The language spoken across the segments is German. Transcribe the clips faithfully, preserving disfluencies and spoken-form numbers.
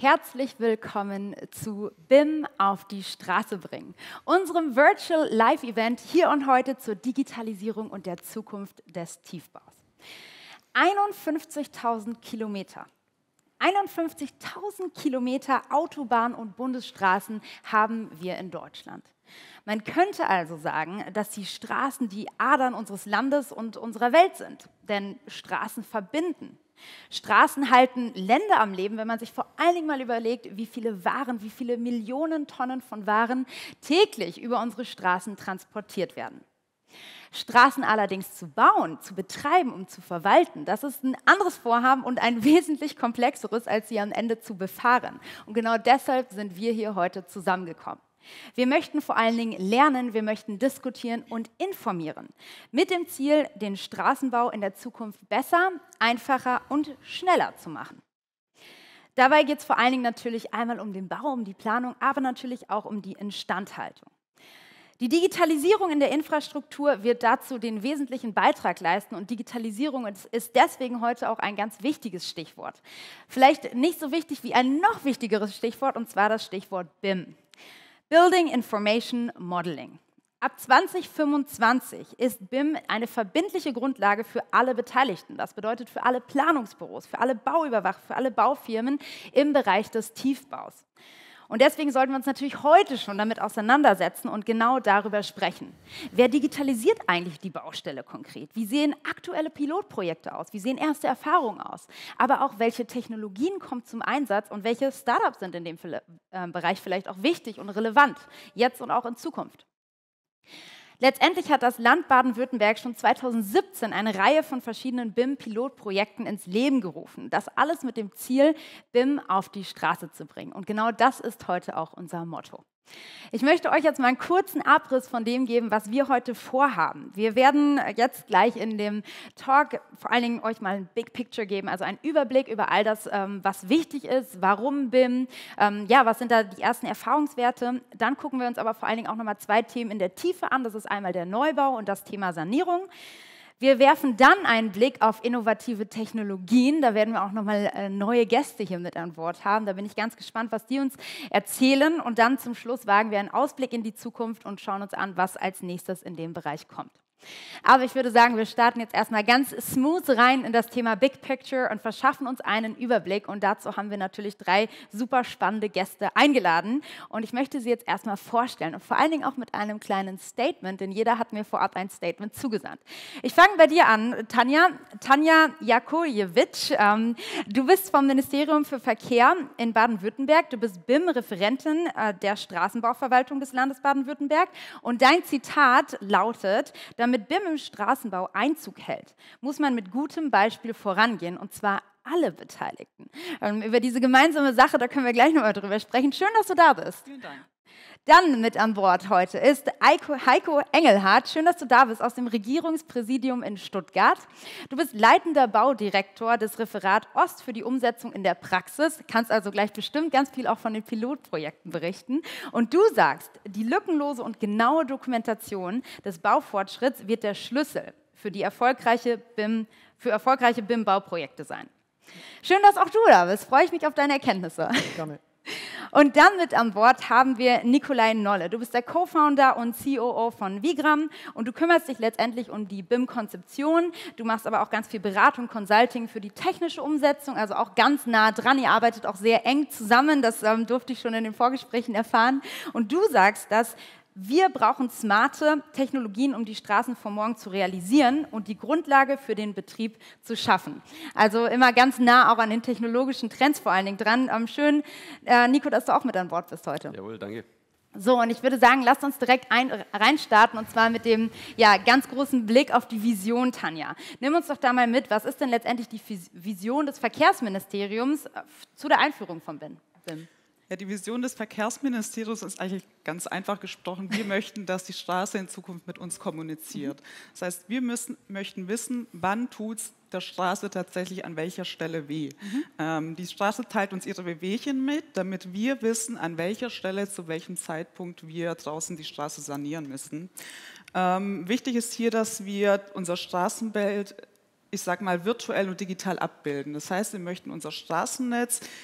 Herzlich willkommen zu B I M auf die Straße bringen, unserem Virtual Live Event hier und heute zur Digitalisierung und der Zukunft des Tiefbaus. einundfünfzigtausend Kilometer. einundfünfzigtausend Kilometer Autobahn- und Bundesstraßen haben wir in Deutschland. Man könnte also sagen, dass die Straßen die Adern unseres Landes und unserer Welt sind, denn Straßen verbinden. Straßen halten Länder am Leben, wenn man sich vor allen Dingen mal überlegt, wie viele Waren, wie viele Millionen Tonnen von Waren täglich über unsere Straßen transportiert werden. Straßen allerdings zu bauen, zu betreiben und zu verwalten, das ist ein anderes Vorhaben und ein wesentlich komplexeres, als sie am Ende zu befahren. Und genau deshalb sind wir hier heute zusammengekommen. Wir möchten vor allen Dingen lernen, wir möchten diskutieren und informieren, mit dem Ziel, den Straßenbau in der Zukunft besser, einfacher und schneller zu machen. Dabei geht es vor allen Dingen natürlich einmal um den Bau, um die Planung, aber natürlich auch um die Instandhaltung. Die Digitalisierung in der Infrastruktur wird dazu den wesentlichen Beitrag leisten und Digitalisierung ist deswegen heute auch ein ganz wichtiges Stichwort. Vielleicht nicht so wichtig wie ein noch wichtigeres Stichwort, und zwar das Stichwort B I M. Building Information Modeling. Ab zweitausendfünfundzwanzig ist B I M eine verbindliche Grundlage für alle Beteiligten. Das bedeutet für alle Planungsbüros, für alle Bauüberwacher, für alle Baufirmen im Bereich des Tiefbaus. Und deswegen sollten wir uns natürlich heute schon damit auseinandersetzen und genau darüber sprechen. Wer digitalisiert eigentlich die Baustelle konkret? Wie sehen aktuelle Pilotprojekte aus? Wie sehen erste Erfahrungen aus? Aber auch, welche Technologien kommen zum Einsatz und welche Startups sind in dem Bereich vielleicht auch wichtig und relevant, jetzt und auch in Zukunft? Letztendlich hat das Land Baden-Württemberg schon zweitausendsiebzehn eine Reihe von verschiedenen B I M-Pilotprojekten ins Leben gerufen. Das alles mit dem Ziel, B I M auf die Straße zu bringen. Und genau das ist heute auch unser Motto. Ich möchte euch jetzt mal einen kurzen Abriss von dem geben, was wir heute vorhaben. Wir werden jetzt gleich in dem Talk vor allen Dingen euch mal ein Big Picture geben, also einen Überblick über all das, was wichtig ist, warum B I M, ja, was sind da die ersten Erfahrungswerte. Dann gucken wir uns aber vor allen Dingen auch nochmal zwei Themen in der Tiefe an. Das ist einmal der Neubau und das Thema Sanierung. Wir werfen dann einen Blick auf innovative Technologien. Da werden wir auch nochmal äh, neue Gäste hier mit an Bord haben. Da bin ich ganz gespannt, was die uns erzählen. Und dann zum Schluss wagen wir einen Ausblick in die Zukunft und schauen uns an, was als nächstes in dem Bereich kommt. Aber ich würde sagen, wir starten jetzt erstmal ganz smooth rein in das Thema Big Picture und verschaffen uns einen Überblick. Und dazu haben wir natürlich drei super spannende Gäste eingeladen. Und ich möchte sie jetzt erstmal vorstellen und vor allen Dingen auch mit einem kleinen Statement, denn jeder hat mir vorab ein Statement zugesandt. Ich fange bei dir an, Tanja. Tanja Jakoljewitsch. Ähm, du bist vom Ministerium für Verkehr in Baden-Württemberg. Du bist B I M-Referentin äh, der Straßenbauverwaltung des Landes Baden-Württemberg. Und dein Zitat lautet: Damit Damit B I M im Straßenbau Einzug hält, muss man mit gutem Beispiel vorangehen, und zwar alle Beteiligten. Ähm, über diese gemeinsame Sache, da können wir gleich noch mal drüber sprechen. Schön, dass du da bist. Vielen Dank. Dann mit an Bord heute ist Heiko Engelhardt. Schön, dass du da bist, aus dem Regierungspräsidium in Stuttgart. Du bist leitender Baudirektor des Referat Ost für die Umsetzung in der Praxis. Kannst also gleich bestimmt ganz viel auch von den Pilotprojekten berichten. Und du sagst, die lückenlose und genaue Dokumentation des Baufortschritts wird der Schlüssel für die erfolgreiche B I M, für erfolgreiche B I M-Bauprojekte sein. Schön, dass auch du da bist. Freue ich mich auf deine Erkenntnisse. Gerne. Und dann mit an Bord haben wir Nikolai Nolle. Du bist der Co-Founder und C O O von Vigram und du kümmerst dich letztendlich um die B I M-Konzeption. Du machst aber auch ganz viel Beratung, Consulting für die technische Umsetzung, also auch ganz nah dran. Ihr arbeitet auch sehr eng zusammen, das ähm, durfte ich schon in den Vorgesprächen erfahren. Und du sagst, dass wir brauchen smarte Technologien, um die Straßen von morgen zu realisieren und die Grundlage für den Betrieb zu schaffen. Also immer ganz nah auch an den technologischen Trends vor allen Dingen dran. Ähm, schön, äh, Nico, dass du auch mit an Bord bist heute. Jawohl, danke. So, und ich würde sagen, lasst uns direkt ein, reinstarten, und zwar mit dem ja, ganz großen Blick auf die Vision, Tanja. Nimm uns doch da mal mit, was ist denn letztendlich die Vision des Verkehrsministeriums zu der Einführung von B I M? Ja, die Vision des Verkehrsministeriums ist eigentlich ganz einfach gesprochen. Wir möchten, dass die Straße in Zukunft mit uns kommuniziert. Das heißt, wir müssen, möchten wissen, wann tut es der Straße tatsächlich an welcher Stelle weh. Mhm. Ähm, die Straße teilt uns ihre Wehwehchen mit, damit wir wissen, an welcher Stelle, zu welchem Zeitpunkt wir draußen die Straße sanieren müssen. Ähm, wichtig ist hier, dass wir unser Straßenbild, ich sage mal, virtuell und digital abbilden. Das heißt, wir möchten unser Straßennetz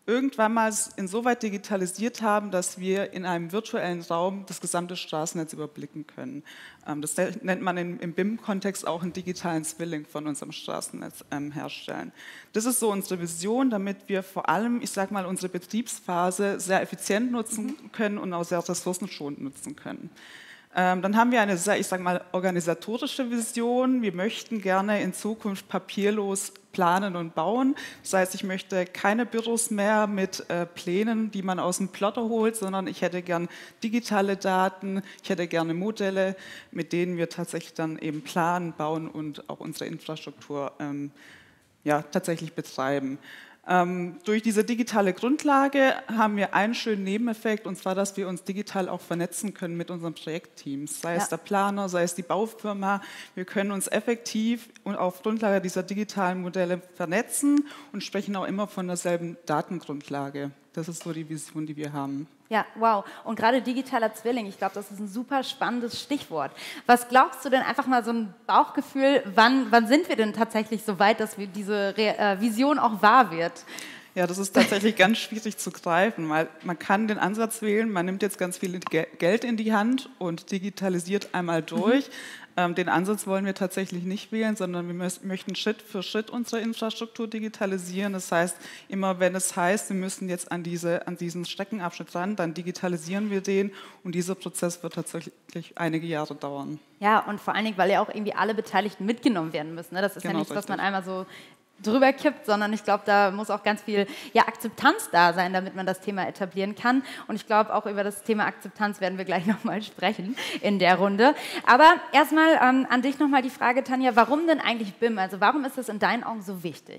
irgendwann mal insoweit digitalisiert haben, dass wir in einem virtuellen Raum das gesamte Straßennetz überblicken können. Das nennt man im B I M-Kontext auch einen digitalen Zwilling von unserem Straßennetz herstellen. Das ist so unsere Vision, damit wir vor allem, ich sage mal, unsere Betriebsphase sehr effizient nutzen können und auch sehr ressourcenschonend nutzen können. Dann haben wir eine sehr, ich sage mal, organisatorische Vision. Wir möchten gerne in Zukunft papierlos planen und bauen. Das heißt, ich möchte keine Büros mehr mit äh, Plänen, die man aus dem Plotter holt, sondern ich hätte gern digitale Daten, ich hätte gerne Modelle, mit denen wir tatsächlich dann eben planen, bauen und auch unsere Infrastruktur ähm, ja, tatsächlich betreiben. Ähm, durch diese digitale Grundlage haben wir einen schönen Nebeneffekt, und zwar, dass wir uns digital auch vernetzen können mit unseren Projektteams, sei ja. es der Planer, sei es die Baufirma. Wir können uns effektiv und auf Grundlage dieser digitalen Modelle vernetzen und sprechen auch immer von derselben Datengrundlage. Das ist so die Vision, die wir haben. Ja, wow. Und gerade digitaler Zwilling, ich glaube, das ist ein super spannendes Stichwort. Was glaubst du denn, einfach mal so ein Bauchgefühl, wann, wann sind wir denn tatsächlich so weit, dass wir diese Re äh, Vision auch wahr wird? Ja, das ist tatsächlich ganz schwierig zu greifen, weil man kann den Ansatz wählen, man nimmt jetzt ganz viel Geld in die Hand und digitalisiert einmal durch. Mhm. Ähm, den Ansatz wollen wir tatsächlich nicht wählen, sondern wir möchten Schritt für Schritt unsere Infrastruktur digitalisieren. Das heißt, immer wenn es heißt, wir müssen jetzt an, diese, an diesen Streckenabschnitt ran, dann digitalisieren wir den, und dieser Prozess wird tatsächlich einige Jahre dauern. Ja, und vor allen Dingen, weil ja auch irgendwie alle Beteiligten mitgenommen werden müssen. Ne? Das ist genau, ja nichts, was man einmal so drüber kippt, sondern ich glaube, da muss auch ganz viel ja, Akzeptanz da sein, damit man das Thema etablieren kann. Und ich glaube, auch über das Thema Akzeptanz werden wir gleich nochmal sprechen in der Runde. Aber erstmal ähm, an dich nochmal die Frage, Tanja, warum denn eigentlich B I M? Also warum ist das in deinen Augen so wichtig?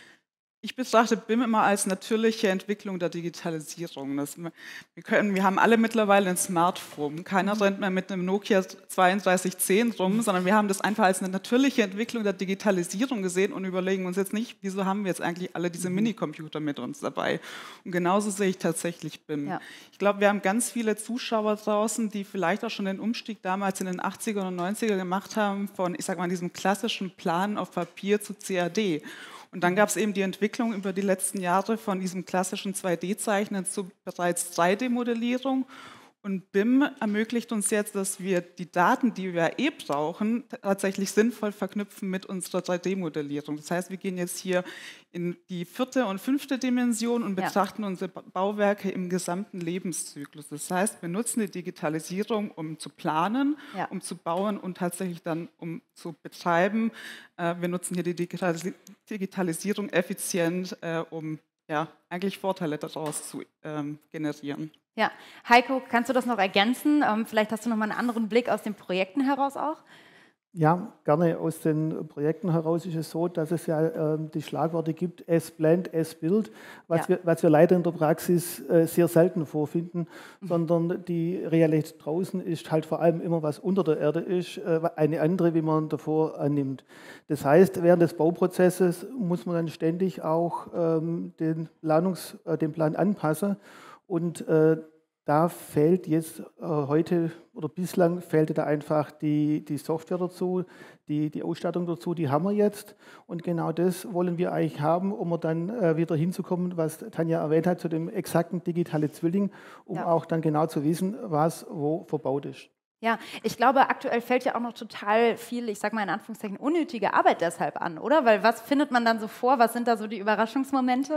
Ich betrachte B I M immer als natürliche Entwicklung der Digitalisierung. Das, wir, können, wir haben alle mittlerweile ein Smartphone. Keiner rennt mehr mit einem Nokia zweiunddreißig zehn rum, sondern wir haben das einfach als eine natürliche Entwicklung der Digitalisierung gesehen und überlegen uns jetzt nicht, wieso haben wir jetzt eigentlich alle diese Minicomputer mit uns dabei. Und genauso sehe ich tatsächlich B I M. Ja. Ich glaube, wir haben ganz viele Zuschauer draußen, die vielleicht auch schon den Umstieg damals in den achtziger und neunziger gemacht haben, von, ich sag mal, diesem klassischen Plan auf Papier zu C A D. Und dann gab es eben die Entwicklung über die letzten Jahre von diesem klassischen zwei D-Zeichnen zu bereits drei D-Modellierung. Und B I M ermöglicht uns jetzt, dass wir die Daten, die wir eh brauchen, tatsächlich sinnvoll verknüpfen mit unserer drei D-Modellierung. Das heißt, wir gehen jetzt hier in die vierte und fünfte Dimension und betrachten ja. unsere Bauwerke im gesamten Lebenszyklus. Das heißt, wir nutzen die Digitalisierung, um zu planen, ja. um zu bauen und tatsächlich dann, um zu betreiben. Wir nutzen hier die Digitalisierung effizient, um ja, eigentlich Vorteile daraus zu ähm, generieren. Ja, Heiko, kannst du das noch ergänzen? Ähm, vielleicht hast du noch mal einen anderen Blick aus den Projekten heraus auch? Ja, gerne. Aus den Projekten heraus ist es so, dass es ja äh, die Schlagworte gibt, as planned, as built, was, ja. wir, was wir leider in der Praxis äh, sehr selten vorfinden, mhm. sondern die Realität draußen ist halt vor allem immer, was unter der Erde ist, äh, eine andere, wie man davor annimmt. Das heißt, während des Bauprozesses muss man dann ständig auch ähm, den, Planungs-, äh, den Plan anpassen, und äh, da fehlt jetzt äh, heute oder bislang fehlte da einfach die, die Software dazu, die, die Ausstattung dazu, die haben wir jetzt, und genau das wollen wir eigentlich haben, um dann äh, wieder hinzukommen, was Tanja erwähnt hat, zu dem exakten digitalen Zwilling, um ja. auch dann genau zu wissen, was wo verbaut ist. Ja, ich glaube, aktuell fällt ja auch noch total viel, ich sage mal in Anführungszeichen, unnötige Arbeit deshalb an, oder? Weil was findet man dann so vor, was sind da so die Überraschungsmomente?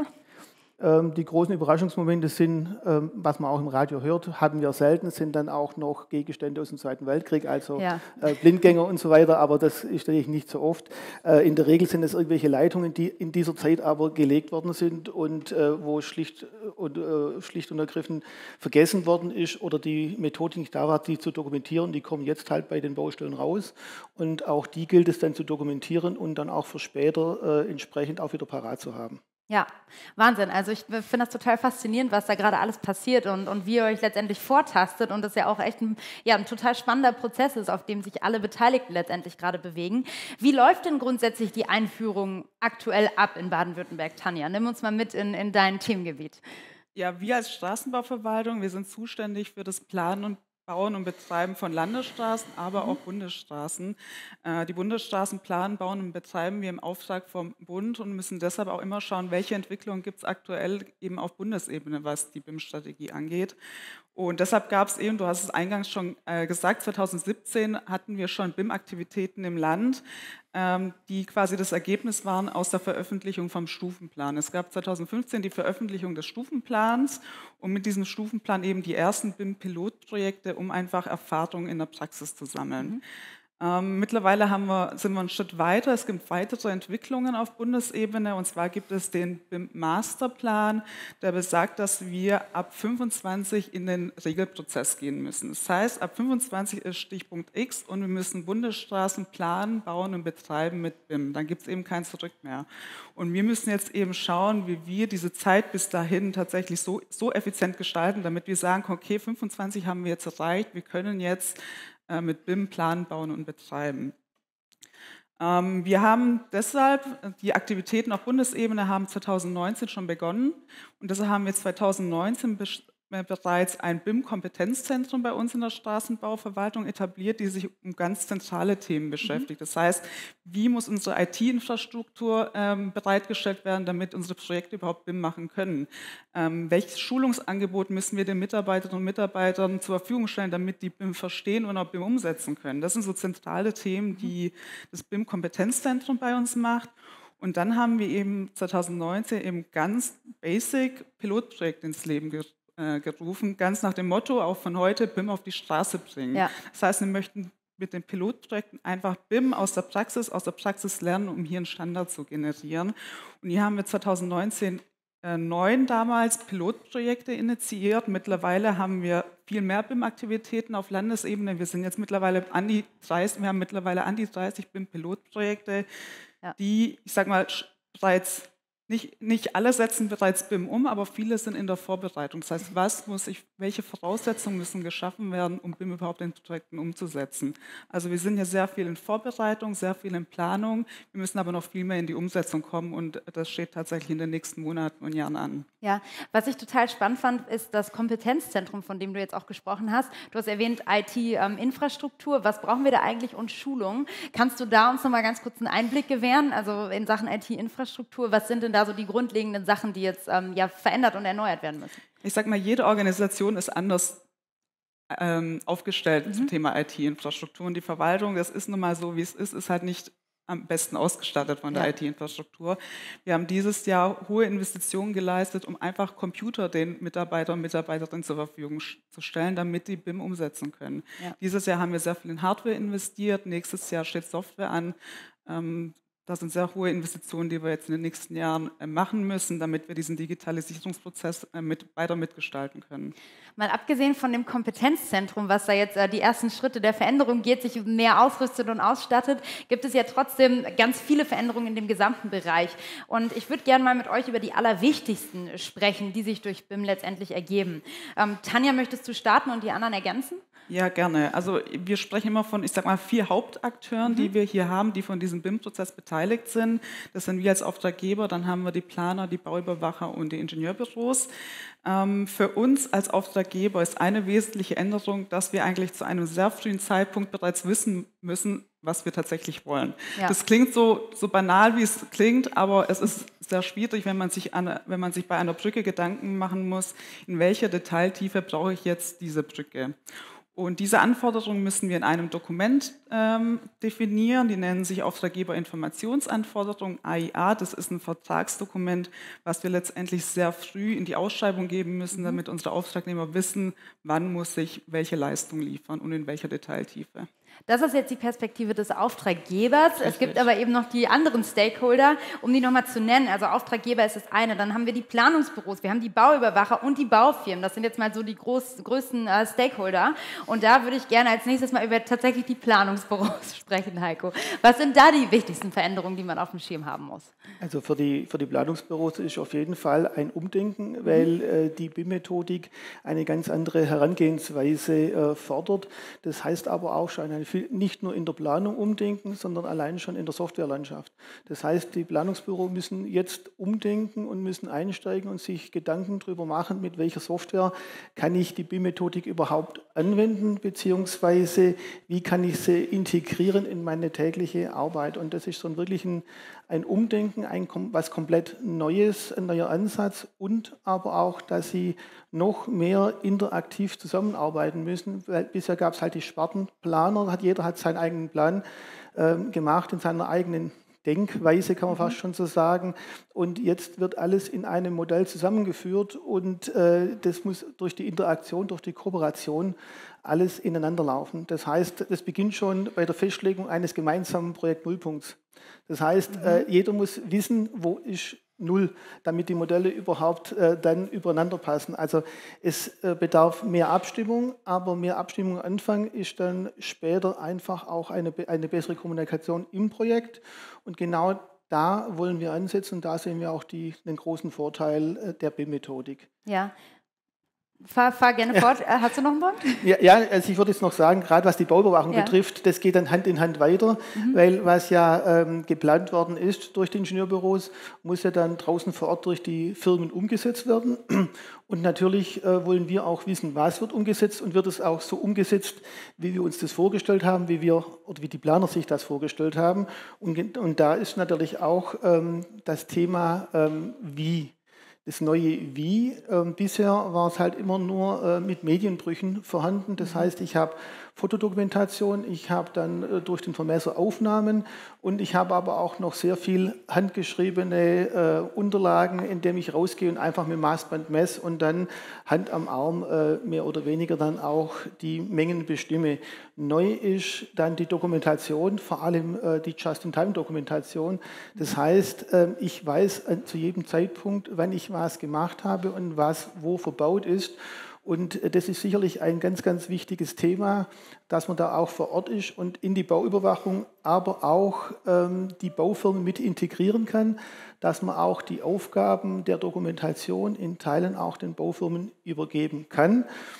Die großen Überraschungsmomente sind, was man auch im Radio hört, hatten wir selten, sind dann auch noch Gegenstände aus dem Zweiten Weltkrieg, also ja. Blindgänger und so weiter, aber das ist natürlich nicht so oft. In der Regel sind es irgendwelche Leitungen, die in dieser Zeit aber gelegt worden sind und wo schlicht und, schlicht und ergriffen vergessen worden ist oder die Methode nicht da war, die zu dokumentieren. Die kommen jetzt halt bei den Baustellen raus, und auch die gilt es dann zu dokumentieren und dann auch für später entsprechend auch wieder parat zu haben. Ja, Wahnsinn. Also ich finde das total faszinierend, was da gerade alles passiert und, und wie ihr euch letztendlich vortastet, und das ja auch echt ein, ja, ein total spannender Prozess ist, auf dem sich alle Beteiligten letztendlich gerade bewegen. Wie läuft denn grundsätzlich die Einführung aktuell ab in Baden-Württemberg? Tanja, nimm uns mal mit in, in dein Themengebiet. Ja, wir als Straßenbauverwaltung, wir sind zuständig für das Planen und Bauen und Betreiben von Landesstraßen, aber auch Bundesstraßen. Äh, die Bundesstraßen planen, bauen und betreiben wir im Auftrag vom Bund und müssen deshalb auch immer schauen, welche Entwicklungen gibt es aktuell eben auf Bundesebene, was die B I M-Strategie angeht. Und deshalb gab es eben, du hast es eingangs schon äh, gesagt, zweitausendsiebzehn hatten wir schon B I M-Aktivitäten im Land, ähm, die quasi das Ergebnis waren aus der Veröffentlichung vom Stufenplan. Es gab zweitausendfünfzehn die Veröffentlichung des Stufenplans und mit diesem Stufenplan eben die ersten B I M-Pilotprojekte, um einfach Erfahrungen in der Praxis zu sammeln. Mhm. Ähm, mittlerweile haben wir, sind wir einen Schritt weiter. Es gibt weitere Entwicklungen auf Bundesebene. Und zwar gibt es den B I M-Masterplan, der besagt, dass wir ab fünfundzwanzig in den Regelprozess gehen müssen. Das heißt, ab fünfundzwanzig ist Stichpunkt X und wir müssen Bundesstraßen planen, bauen und betreiben mit B I M. Dann gibt es eben kein Zurück mehr. Und wir müssen jetzt eben schauen, wie wir diese Zeit bis dahin tatsächlich so, so effizient gestalten, damit wir sagen, okay, fünfundzwanzig haben wir jetzt erreicht, wir können jetzt mit B I M planen, bauen und betreiben. Ähm, wir haben deshalb, die Aktivitäten auf Bundesebene haben zweitausendneunzehn schon begonnen und deshalb haben wir zweitausendneunzehn bereits ein B I M-Kompetenzzentrum bei uns in der Straßenbauverwaltung etabliert, die sich um ganz zentrale Themen beschäftigt. Das heißt, wie muss unsere I T-Infrastruktur ähm, bereitgestellt werden, damit unsere Projekte überhaupt B I M machen können? Ähm, welches Schulungsangebot müssen wir den Mitarbeiterinnen und Mitarbeitern zur Verfügung stellen, damit die B I M verstehen und auch B I M umsetzen können? Das sind so zentrale Themen, die das B I M-Kompetenzzentrum bei uns macht. Und dann haben wir eben zweitausendneunzehn eben ganz basic Pilotprojekte ins Leben gerufen. gerufen, ganz nach dem Motto, auch von heute, B I M auf die Straße bringen. Ja. Das heißt, wir möchten mit den Pilotprojekten einfach B I M aus der Praxis, aus der Praxis lernen, um hier einen Standard zu generieren. Und hier haben wir zweitausendneunzehn äh, neun damals Pilotprojekte initiiert. Mittlerweile haben wir viel mehr B I M-Aktivitäten auf Landesebene. Wir sind jetzt mittlerweile an die dreißig, wir haben mittlerweile an die dreißig B I M-Pilotprojekte, ja. die, ich sage mal, bereits Nicht, nicht alle setzen bereits B I M um, aber viele sind in der Vorbereitung. Das heißt, was muss ich, welche Voraussetzungen müssen geschaffen werden, um B I M überhaupt in Projekten umzusetzen? Also wir sind ja sehr viel in Vorbereitung, sehr viel in Planung. Wir müssen aber noch viel mehr in die Umsetzung kommen und das steht tatsächlich in den nächsten Monaten und Jahren an. Ja, was ich total spannend fand, ist das Kompetenzzentrum, von dem du jetzt auch gesprochen hast. Du hast erwähnt I T-Infrastruktur. Ähm, was brauchen wir da eigentlich und Schulung? Kannst du da uns noch mal ganz kurz einen Einblick gewähren? Also in Sachen I T-Infrastruktur, was sind denn da so die grundlegenden Sachen, die jetzt ähm, ja, verändert und erneuert werden müssen? Ich sage mal, jede Organisation ist anders ähm, aufgestellt mhm. zum Thema I T-Infrastruktur. Und die Verwaltung, das ist nun mal so, wie es ist, ist halt nicht am besten ausgestattet von der ja. I T-Infrastruktur. Wir haben dieses Jahr hohe Investitionen geleistet, um einfach Computer den Mitarbeitern und Mitarbeiterinnen zur Verfügung zu stellen, damit die B I M umsetzen können. Ja. Dieses Jahr haben wir sehr viel in Hardware investiert, nächstes Jahr steht Software an. Ähm, Das sind sehr hohe Investitionen, die wir jetzt in den nächsten Jahren machen müssen, damit wir diesen Digitalisierungsprozess mit, weiter mitgestalten können. Mal abgesehen von dem Kompetenzzentrum, was da jetzt äh, die ersten Schritte der Veränderung geht, sich mehr ausrüstet und ausstattet, gibt es ja trotzdem ganz viele Veränderungen in dem gesamten Bereich. Und ich würde gerne mal mit euch über die allerwichtigsten sprechen, die sich durch B I M letztendlich ergeben. Ähm, Tanja, möchtest du starten und die anderen ergänzen? Ja, gerne. Also wir sprechen immer von, ich sag mal, vier Hauptakteuren, mhm. die wir hier haben, die von diesem B I M-Prozess beteiligt sind. Das sind wir als Auftraggeber, dann haben wir die Planer, die Bauüberwacher und die Ingenieurbüros. Ähm, für uns als Auftraggeber ist eine wesentliche Änderung, dass wir eigentlich zu einem sehr frühen Zeitpunkt bereits wissen müssen, was wir tatsächlich wollen. Ja. Das klingt so, so banal, wie es klingt, aber es ist sehr schwierig, wenn man sich an, wenn man sich bei einer Brücke Gedanken machen muss, in welcher Detailtiefe brauche ich jetzt diese Brücke. Und diese Anforderungen müssen wir in einem Dokument ähm, definieren. Die nennen sich Auftraggeberinformationsanforderungen, A I A. Das ist ein Vertragsdokument, was wir letztendlich sehr früh in die Ausschreibung geben müssen, damit unsere Auftragnehmer wissen, wann muss ich welche Leistung liefern und in welcher Detailtiefe. Das ist jetzt die Perspektive des Auftraggebers. Richtig. Es gibt aber eben noch die anderen Stakeholder, um die nochmal zu nennen. Also Auftraggeber ist das eine. Dann haben wir die Planungsbüros, wir haben die Bauüberwacher und die Baufirmen. Das sind jetzt mal so die groß, größten äh, Stakeholder. Und da würde ich gerne als nächstes mal über tatsächlich die Planungsbüros sprechen, Heiko. Was sind da die wichtigsten Veränderungen, die man auf dem Schirm haben muss? Also für die, für die Planungsbüros ist auf jeden Fall ein Umdenken, weil äh, die B I M-Methodik eine ganz andere Herangehensweise äh, fordert. Das heißt aber auch schon eine viel, nicht nur in der Planung umdenken, sondern allein schon in der Softwarelandschaft. Das heißt, die Planungsbüros müssen jetzt umdenken und müssen einsteigen und sich Gedanken darüber machen, mit welcher Software kann ich die B I M-Methodik überhaupt anwenden, beziehungsweise wie kann ich sie integrieren in meine tägliche Arbeit. Und das ist so ein wirklich ein, ein Umdenken, ein, was komplett Neues, ein neuer Ansatz und aber auch, dass sie noch mehr interaktiv zusammenarbeiten müssen, weil bisher gab es halt die Spartenplaner, hat, jeder hat seinen eigenen Plan äh, gemacht in seiner eigenen Denkweise, kann man fast schon so sagen. Und jetzt wird alles in einem Modell zusammengeführt und äh, das muss durch die Interaktion, durch die Kooperation alles ineinander laufen. Das heißt, das beginnt schon bei der Festlegung eines gemeinsamen Projekt-Nullpunkts. Das heißt, mhm. äh, jeder muss wissen, wo ist Null, damit die Modelle überhaupt äh, dann übereinander passen. Also es äh, bedarf mehr Abstimmung, aber mehr Abstimmung am Anfang ist dann später einfach auch eine, eine bessere Kommunikation im Projekt. Und genau da wollen wir ansetzen und da sehen wir auch die, den großen Vorteil äh, der B I M-Methodik. Ja. Fahr, fahr gerne fort. Ja. Hast du noch einen Punkt? Ja, ja, also ich würde jetzt noch sagen, gerade was die Bauüberwachung ja. betrifft, das geht dann Hand in Hand weiter, mhm. weil was ja ähm, geplant worden ist durch die Ingenieurbüros, muss ja dann draußen vor Ort durch die Firmen umgesetzt werden. Und natürlich äh, wollen wir auch wissen, was wird umgesetzt und wird es auch so umgesetzt, wie wir uns das vorgestellt haben, wie wir oder wie die Planer sich das vorgestellt haben. Und, und da ist natürlich auch ähm, das Thema ähm, wie. Das neue Wie. Ähm, bisher war es halt immer nur äh, mit Medienbrüchen vorhanden. Das heißt, ich habe Fotodokumentation, ich habe dann äh, durch den Vermesser Aufnahmen und ich habe aber auch noch sehr viel handgeschriebene äh, Unterlagen, indem ich rausgehe und einfach mit dem Maßband messe und dann Hand am Arm äh, mehr oder weniger dann auch die Mengen bestimme. Neu ist dann die Dokumentation, vor allem äh, die Just-in-Time-Dokumentation. Das heißt, äh, ich weiß äh, zu jedem Zeitpunkt, wann ich was gemacht habe und was wo verbaut ist. Und das ist sicherlich ein ganz, ganz wichtiges Thema, dass man da auch vor Ort ist und in die Bauüberwachung, aber auch ähm, die Baufirmen mit integrieren kann, dass man auch die Aufgaben der Dokumentation in Teilen auch den Baufirmen übergeben kann.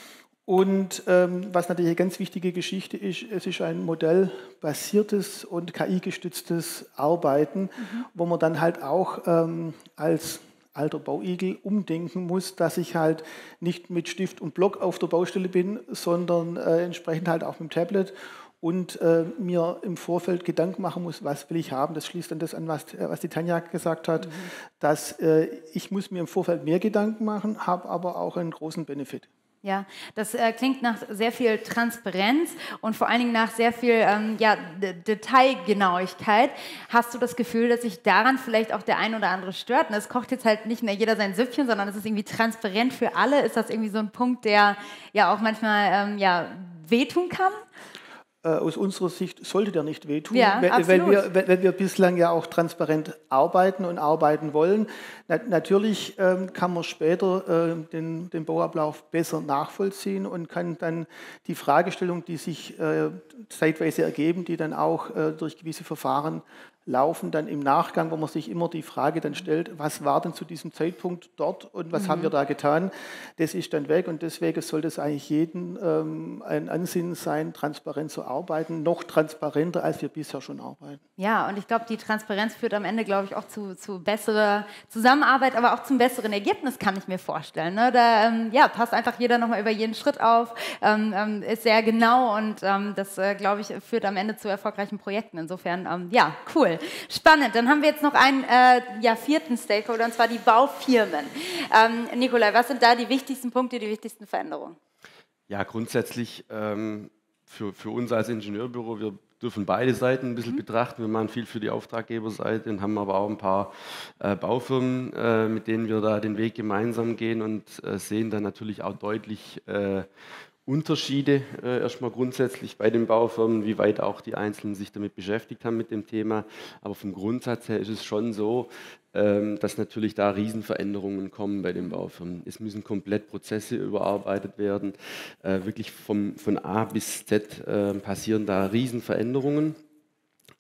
Und ähm, was natürlich eine ganz wichtige Geschichte ist, es ist ein modellbasiertes und K I-gestütztes Arbeiten, mhm. wo man dann halt auch ähm, als alter Bauigel umdenken muss, dass ich halt nicht mit Stift und Block auf der Baustelle bin, sondern äh, entsprechend halt auch mit dem Tablet und äh, mir im Vorfeld Gedanken machen muss, was will ich haben. Das schließt dann das an, was, äh, was die Tanja gesagt hat, mhm. dass äh, ich muss mir im Vorfeld mehr Gedanken machen, habe aber auch einen großen Benefit. Ja, das äh, klingt nach sehr viel Transparenz und vor allen Dingen nach sehr viel ähm, ja, Detailgenauigkeit. Hast du das Gefühl, dass sich daran vielleicht auch der ein oder andere stört? Und es kocht jetzt halt nicht mehr jeder sein Süppchen, sondern es ist irgendwie transparent für alle. Ist das irgendwie so ein Punkt, der ja auch manchmal ähm, ja, wehtun kann? Aus unserer Sicht sollte der nicht wehtun, ja, weil, weil, wir, weil wir bislang ja auch transparent arbeiten und arbeiten wollen. Na, natürlich ähm, kann man später äh, den, den Bauablauf besser nachvollziehen und kann dann die Fragestellung, die sich äh, zeitweise ergeben, die dann auch äh, durch gewisse Verfahren laufen, dann im Nachgang, wo man sich immer die Frage dann stellt, was war denn zu diesem Zeitpunkt dort und was mhm. haben wir da getan, das ist dann weg und deswegen sollte es eigentlich jedem ähm, ein Ansinnen sein, transparent zu arbeiten, noch transparenter, als wir bisher schon arbeiten. Ja, und ich glaube, die Transparenz führt am Ende, glaube ich, auch zu, zu besserer Zusammenarbeit, aber auch zum besseren Ergebnis, kann ich mir vorstellen. Ne? Da ähm, ja, passt einfach jeder nochmal über jeden Schritt auf, ähm, ähm, ist sehr genau und ähm, das, äh, glaube ich, führt am Ende zu erfolgreichen Projekten. Insofern, ähm, ja, cool. Spannend. Dann haben wir jetzt noch einen äh, ja, vierten Stakeholder, und zwar die Baufirmen. Ähm, Nikolai, was sind da die wichtigsten Punkte, die wichtigsten Veränderungen? Ja, grundsätzlich ähm, für, für uns als Ingenieurbüro, wir dürfen beide Seiten ein bisschen mhm. betrachten. Wir machen viel für die Auftraggeberseite und haben aber auch ein paar äh, Baufirmen, äh, mit denen wir da den Weg gemeinsam gehen und äh, sehen dann natürlich auch deutlich äh, Unterschiede äh, erstmal grundsätzlich bei den Baufirmen, wie weit auch die Einzelnen sich damit beschäftigt haben mit dem Thema. Aber vom Grundsatz her ist es schon so, ähm, dass natürlich da Riesenveränderungen kommen bei den Baufirmen. Es müssen komplett Prozesse überarbeitet werden. Äh, wirklich vom, von A bis Z äh, passieren da Riesenveränderungen.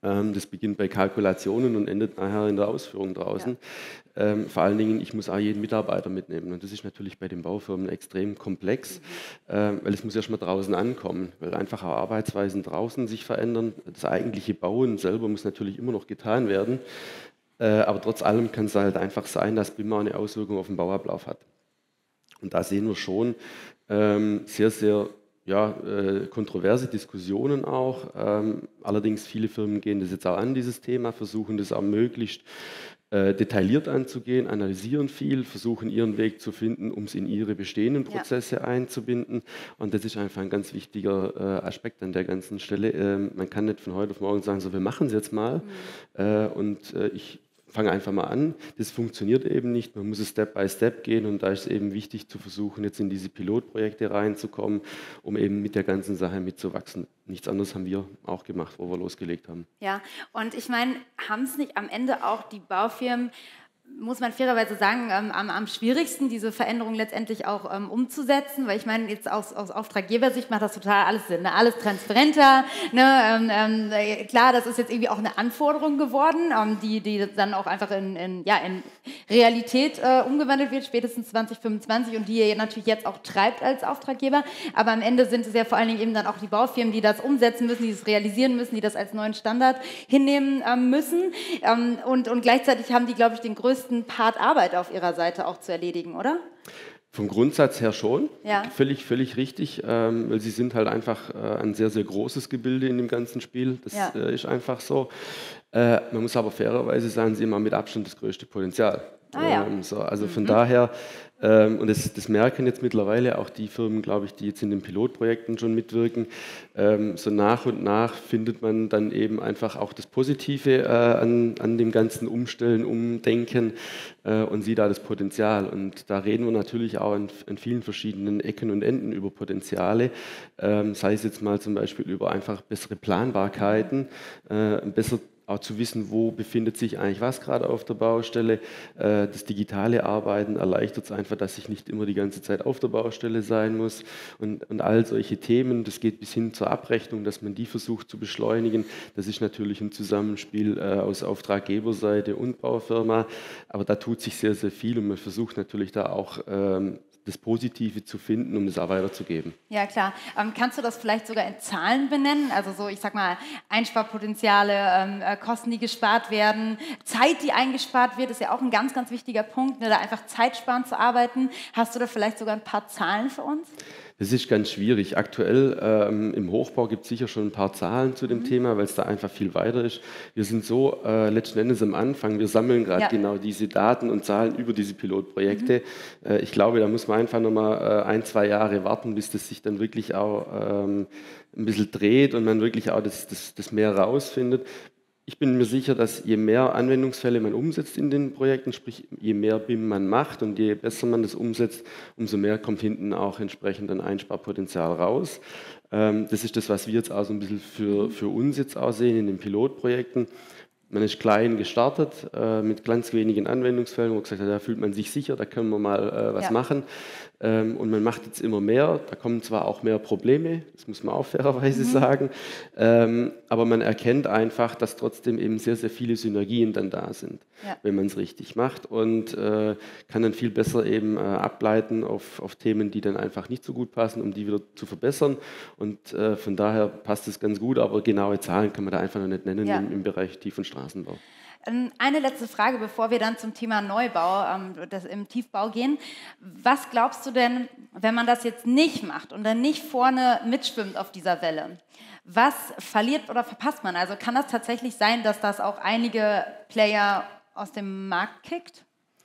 Das beginnt bei Kalkulationen und endet nachher in der Ausführung draußen. Ja. Ähm, vor allen Dingen, ich muss auch jeden Mitarbeiter mitnehmen. Und das ist natürlich bei den Baufirmen extrem komplex, mhm. ähm, weil es muss erst mal draußen ankommen, weil einfach auch Arbeitsweisen draußen sich verändern. Das eigentliche Bauen selber muss natürlich immer noch getan werden. Äh, aber trotz allem kann es halt einfach sein, dass B I M auch eine Auswirkung auf den Bauablauf hat. Und da sehen wir schon ähm, sehr, sehr Ja, äh, kontroverse Diskussionen auch. Ähm, allerdings viele Firmen gehen das jetzt auch an, dieses Thema, versuchen das auch möglichst äh, detailliert anzugehen, analysieren viel, versuchen ihren Weg zu finden, um es in ihre bestehenden Prozesse ja. einzubinden. Und das ist einfach ein ganz wichtiger äh, Aspekt an der ganzen Stelle. Ähm, man kann nicht von heute auf morgen sagen, so wir machen es jetzt mal. Mhm. Äh, und äh, ich fange einfach mal an. Das funktioniert eben nicht. Man muss es Step by Step gehen und da ist es eben wichtig zu versuchen, jetzt in diese Pilotprojekte reinzukommen, um eben mit der ganzen Sache mitzuwachsen. Nichts anderes haben wir auch gemacht, wo wir losgelegt haben. Ja, und ich meine, haben es nicht am Ende auch die Baufirmen, muss man fairerweise sagen, ähm, am, am schwierigsten, diese Veränderung letztendlich auch ähm, umzusetzen, weil ich meine, jetzt aus, aus Auftraggebersicht macht das total alles Sinn, ne? Alles transparenter, ne? ähm, ähm, klar, das ist jetzt irgendwie auch eine Anforderung geworden, ähm, die, die dann auch einfach in, in, ja, in Realität äh, umgewandelt wird, spätestens zwanzig fünfundzwanzig und die ihr natürlich jetzt auch treibt als Auftraggeber, aber am Ende sind es ja vor allen Dingen eben dann auch die Baufirmen, die das umsetzen müssen, die das realisieren müssen, die das als neuen Standard hinnehmen ähm, müssen ähm, und, und gleichzeitig haben die, glaube ich, den größten Part Arbeit auf ihrer Seite auch zu erledigen, oder? Vom Grundsatz her schon, ja. völlig, völlig richtig, ähm, weil sie sind halt einfach äh, ein sehr, sehr großes Gebilde in dem ganzen Spiel, das ja. äh, ist einfach so. Äh, man muss aber fairerweise sagen, sie haben mit Abstand das größte Potenzial. Ah, ja. ähm, so, also von mhm. daher, ähm, und das, das merken jetzt mittlerweile auch die Firmen, glaube ich, die jetzt in den Pilotprojekten schon mitwirken, ähm, so nach und nach findet man dann eben einfach auch das Positive äh, an, an dem ganzen Umstellen, Umdenken äh, und sieht da das Potenzial. Und da reden wir natürlich auch an, an vielen verschiedenen Ecken und Enden über Potenziale, ähm, sei es jetzt mal zum Beispiel über einfach bessere Planbarkeiten, äh, besser auch zu wissen, wo befindet sich eigentlich was gerade auf der Baustelle. Das digitale Arbeiten erleichtert es einfach, dass ich nicht immer die ganze Zeit auf der Baustelle sein muss. Und, und all solche Themen, das geht bis hin zur Abrechnung, dass man die versucht zu beschleunigen. Das ist natürlich ein Zusammenspiel aus Auftraggeberseite und Baufirma. Aber da tut sich sehr, sehr viel und man versucht natürlich da auch ähm, das Positive zu finden, um das auch weiterzugeben. Ja, klar. Ähm, kannst du das vielleicht sogar in Zahlen benennen? Also so, ich sag mal, Einsparpotenziale, ähm, äh, Kosten, die gespart werden, Zeit, die eingespart wird, ist ja auch ein ganz, ganz wichtiger Punkt, ne, da einfach zeitsparend zu arbeiten. Hast du da vielleicht sogar ein paar Zahlen für uns? Das ist ganz schwierig. Aktuell ähm, im Hochbau gibt es sicher schon ein paar Zahlen zu dem mhm. Thema, weil es da einfach viel weiter ist. Wir sind so äh, letzten Endes am Anfang. Wir sammeln gerade ja. genau diese Daten und Zahlen über diese Pilotprojekte. Mhm. Äh, ich glaube, da muss man einfach nochmal äh, ein, zwei Jahre warten, bis das sich dann wirklich auch ähm, ein bisschen dreht und man wirklich auch das, das, das mehr rausfindet. Ich bin mir sicher, dass je mehr Anwendungsfälle man umsetzt in den Projekten, sprich je mehr B I M man macht und je besser man das umsetzt, umso mehr kommt hinten auch entsprechend ein Einsparpotenzial raus. Das ist das, was wir jetzt auch so ein bisschen für, für uns jetzt auch sehen in den Pilotprojekten. Man ist klein gestartet, äh, mit ganz wenigen Anwendungsfällen, wo man gesagt hat, da fühlt man sich sicher, da können wir mal äh, was ja. machen. Ähm, und man macht jetzt immer mehr, da kommen zwar auch mehr Probleme, das muss man auch fairerweise mhm. sagen, ähm, aber man erkennt einfach, dass trotzdem eben sehr, sehr viele Synergien dann da sind, ja. wenn man es richtig macht und äh, kann dann viel besser eben äh, ableiten auf, auf Themen, die dann einfach nicht so gut passen, um die wieder zu verbessern. Und äh, von daher passt es ganz gut, aber genaue Zahlen kann man da einfach noch nicht nennen ja. im, im Bereich Tief- und Straßenbau. Eine letzte Frage, bevor wir dann zum Thema Neubau ähm, das im Tiefbau gehen. Was glaubst du denn, wenn man das jetzt nicht macht und dann nicht vorne mitschwimmt auf dieser Welle? Was verliert oder verpasst man? Also kann das tatsächlich sein, dass das auch einige Player aus dem Markt kickt?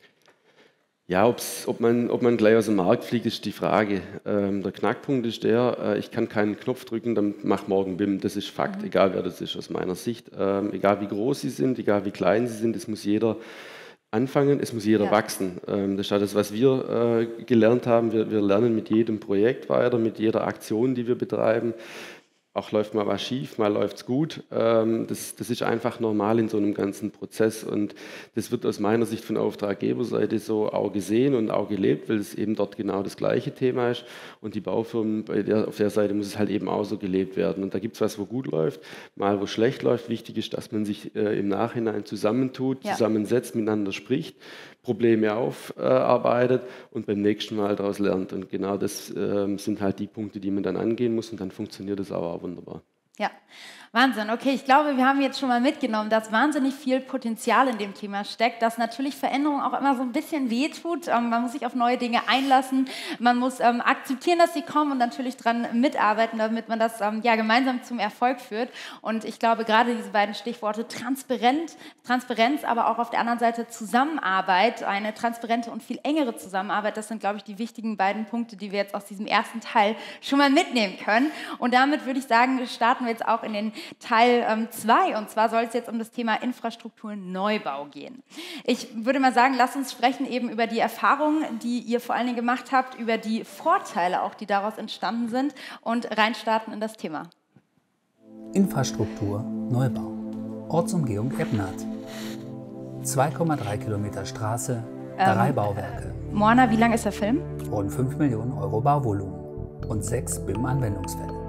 Ja, ob's, ob, man, ob man gleich aus dem Markt fliegt, ist die Frage. Ähm, der Knackpunkt ist der, äh, ich kann keinen Knopf drücken, dann mach morgen B I M. Das ist Fakt, mhm. egal wer das ist aus meiner Sicht. Ähm, egal wie groß sie sind, egal wie klein sie sind, es muss jeder anfangen, es muss jeder ja. wachsen. Ähm, das ist auch das, was wir äh, gelernt haben. Wir, wir lernen mit jedem Projekt weiter, mit jeder Aktion, die wir betreiben. auch läuft mal was schief, mal läuft es gut. Ähm, das, das ist einfach normal in so einem ganzen Prozess und das wird aus meiner Sicht von Auftraggeberseite so auch gesehen und auch gelebt, weil es eben dort genau das gleiche Thema ist und die Baufirmen, bei der, auf der Seite muss es halt eben auch so gelebt werden. Und da gibt es was, wo gut läuft, mal wo schlecht läuft. Wichtig ist, dass man sich äh, im Nachhinein zusammentut, ja. zusammensetzt, miteinander spricht, Probleme aufarbeitet äh, und beim nächsten Mal daraus lernt. Und genau das äh, sind halt die Punkte, die man dann angehen muss und dann funktioniert es auch wunderbar. Ja, Wahnsinn. Okay, ich glaube, wir haben jetzt schon mal mitgenommen, dass wahnsinnig viel Potenzial in dem Thema steckt, dass natürlich Veränderung auch immer so ein bisschen wehtut. Ähm, man muss sich auf neue Dinge einlassen, man muss ähm, akzeptieren, dass sie kommen und natürlich daran mitarbeiten, damit man das ähm, ja, gemeinsam zum Erfolg führt. Und ich glaube, gerade diese beiden Stichworte Transparent, Transparenz, aber auch auf der anderen Seite Zusammenarbeit, eine transparente und viel engere Zusammenarbeit, das sind, glaube ich, die wichtigen beiden Punkte, die wir jetzt aus diesem ersten Teil schon mal mitnehmen können. Und damit würde ich sagen, starten wir jetzt auch in den Teil zwei ähm, und zwar soll es jetzt um das Thema Infrastrukturneubau gehen. Ich würde mal sagen, lasst uns sprechen eben über die Erfahrungen, die ihr vor allen Dingen gemacht habt, über die Vorteile auch, die daraus entstanden sind und reinstarten in das Thema. Infrastrukturneubau. Ortsumgehung Ebnath. zwei Komma drei Kilometer Straße, drei ähm, Bauwerke. Moana, wie lang ist der Film? Rund fünf Millionen Euro Bauvolumen und sechs B I M-Anwendungsfälle.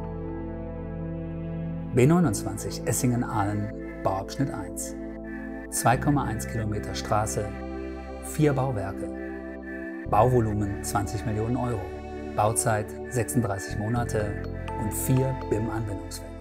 B neunundzwanzig Essingen-Ahlen, Bauabschnitt eins. zwei Komma eins Kilometer Straße, vier Bauwerke. Bauvolumen zwanzig Millionen Euro. Bauzeit sechsunddreißig Monate und vier B I M-Anwendungsfälle.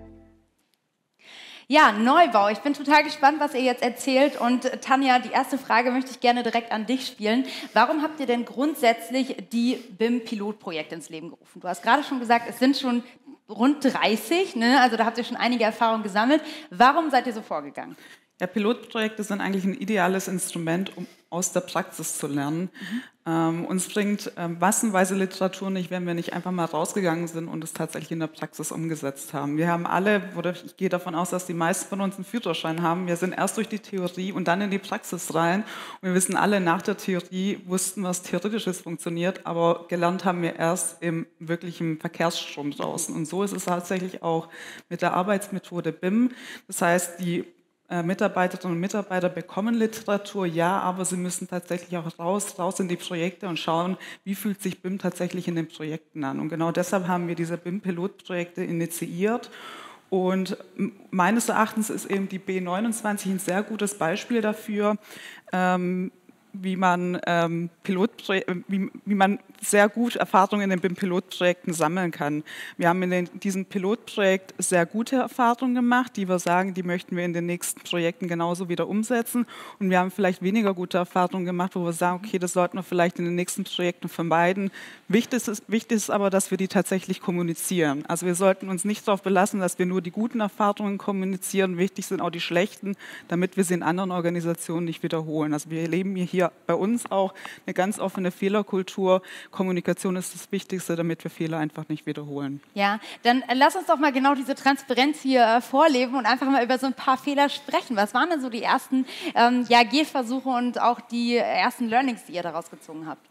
Ja, Neubau. Ich bin total gespannt, was ihr jetzt erzählt. Und Tanja, die erste Frage möchte ich gerne direkt an dich spielen. Warum habt ihr denn grundsätzlich die B I M-Pilotprojekte ins Leben gerufen? Du hast gerade schon gesagt, es sind schon rund dreißig, ne? Also da habt ihr schon einige Erfahrungen gesammelt. Warum seid ihr so vorgegangen? Ja, Pilotprojekte sind eigentlich ein ideales Instrument, um aus der Praxis zu lernen. Mhm. Ähm, uns bringt ähm, massenweise Literatur nicht, wenn wir nicht einfach mal rausgegangen sind und es tatsächlich in der Praxis umgesetzt haben. Wir haben alle, oder ich gehe davon aus, dass die meisten von uns einen Führerschein haben. Wir sind erst durch die Theorie und dann in die Praxis rein. Und wir wissen alle, nach der Theorie wussten, was Theoretisches funktioniert, aber gelernt haben wir erst im wirklichen Verkehrsstrom draußen. Und so ist es tatsächlich auch mit der Arbeitsmethode B I M. Das heißt, die Mitarbeiterinnen und Mitarbeiter bekommen Literatur, ja, aber sie müssen tatsächlich auch raus, raus in die Projekte und schauen, wie fühlt sich B I M tatsächlich in den Projekten an. Und genau deshalb haben wir diese B I M-Pilotprojekte initiiert. Und meines Erachtens ist eben die B neunundzwanzig ein sehr gutes Beispiel dafür, ähm, wie man, ähm, Pilotprojek- wie, wie man sehr gut Erfahrungen in den B I M-Pilotprojekten sammeln kann. Wir haben in den, diesem Pilotprojekt sehr gute Erfahrungen gemacht, die wir sagen, die möchten wir in den nächsten Projekten genauso wieder umsetzen. Und wir haben vielleicht weniger gute Erfahrungen gemacht, wo wir sagen, okay, das sollten wir vielleicht in den nächsten Projekten vermeiden. Wichtig ist, wichtig ist aber, dass wir die tatsächlich kommunizieren. Also wir sollten uns nicht darauf belassen, dass wir nur die guten Erfahrungen kommunizieren. Wichtig sind auch die schlechten, damit wir sie in anderen Organisationen nicht wiederholen. Also wir erleben hier bei uns auch eine ganz offene Fehlerkultur. Kommunikation ist das Wichtigste, damit wir Fehler einfach nicht wiederholen. Ja, dann äh, lass uns doch mal genau diese Transparenz hier äh, vorleben und einfach mal über so ein paar Fehler sprechen. Was waren denn so die ersten ähm, ja, Gehversuche und auch die ersten Learnings, die ihr daraus gezogen habt?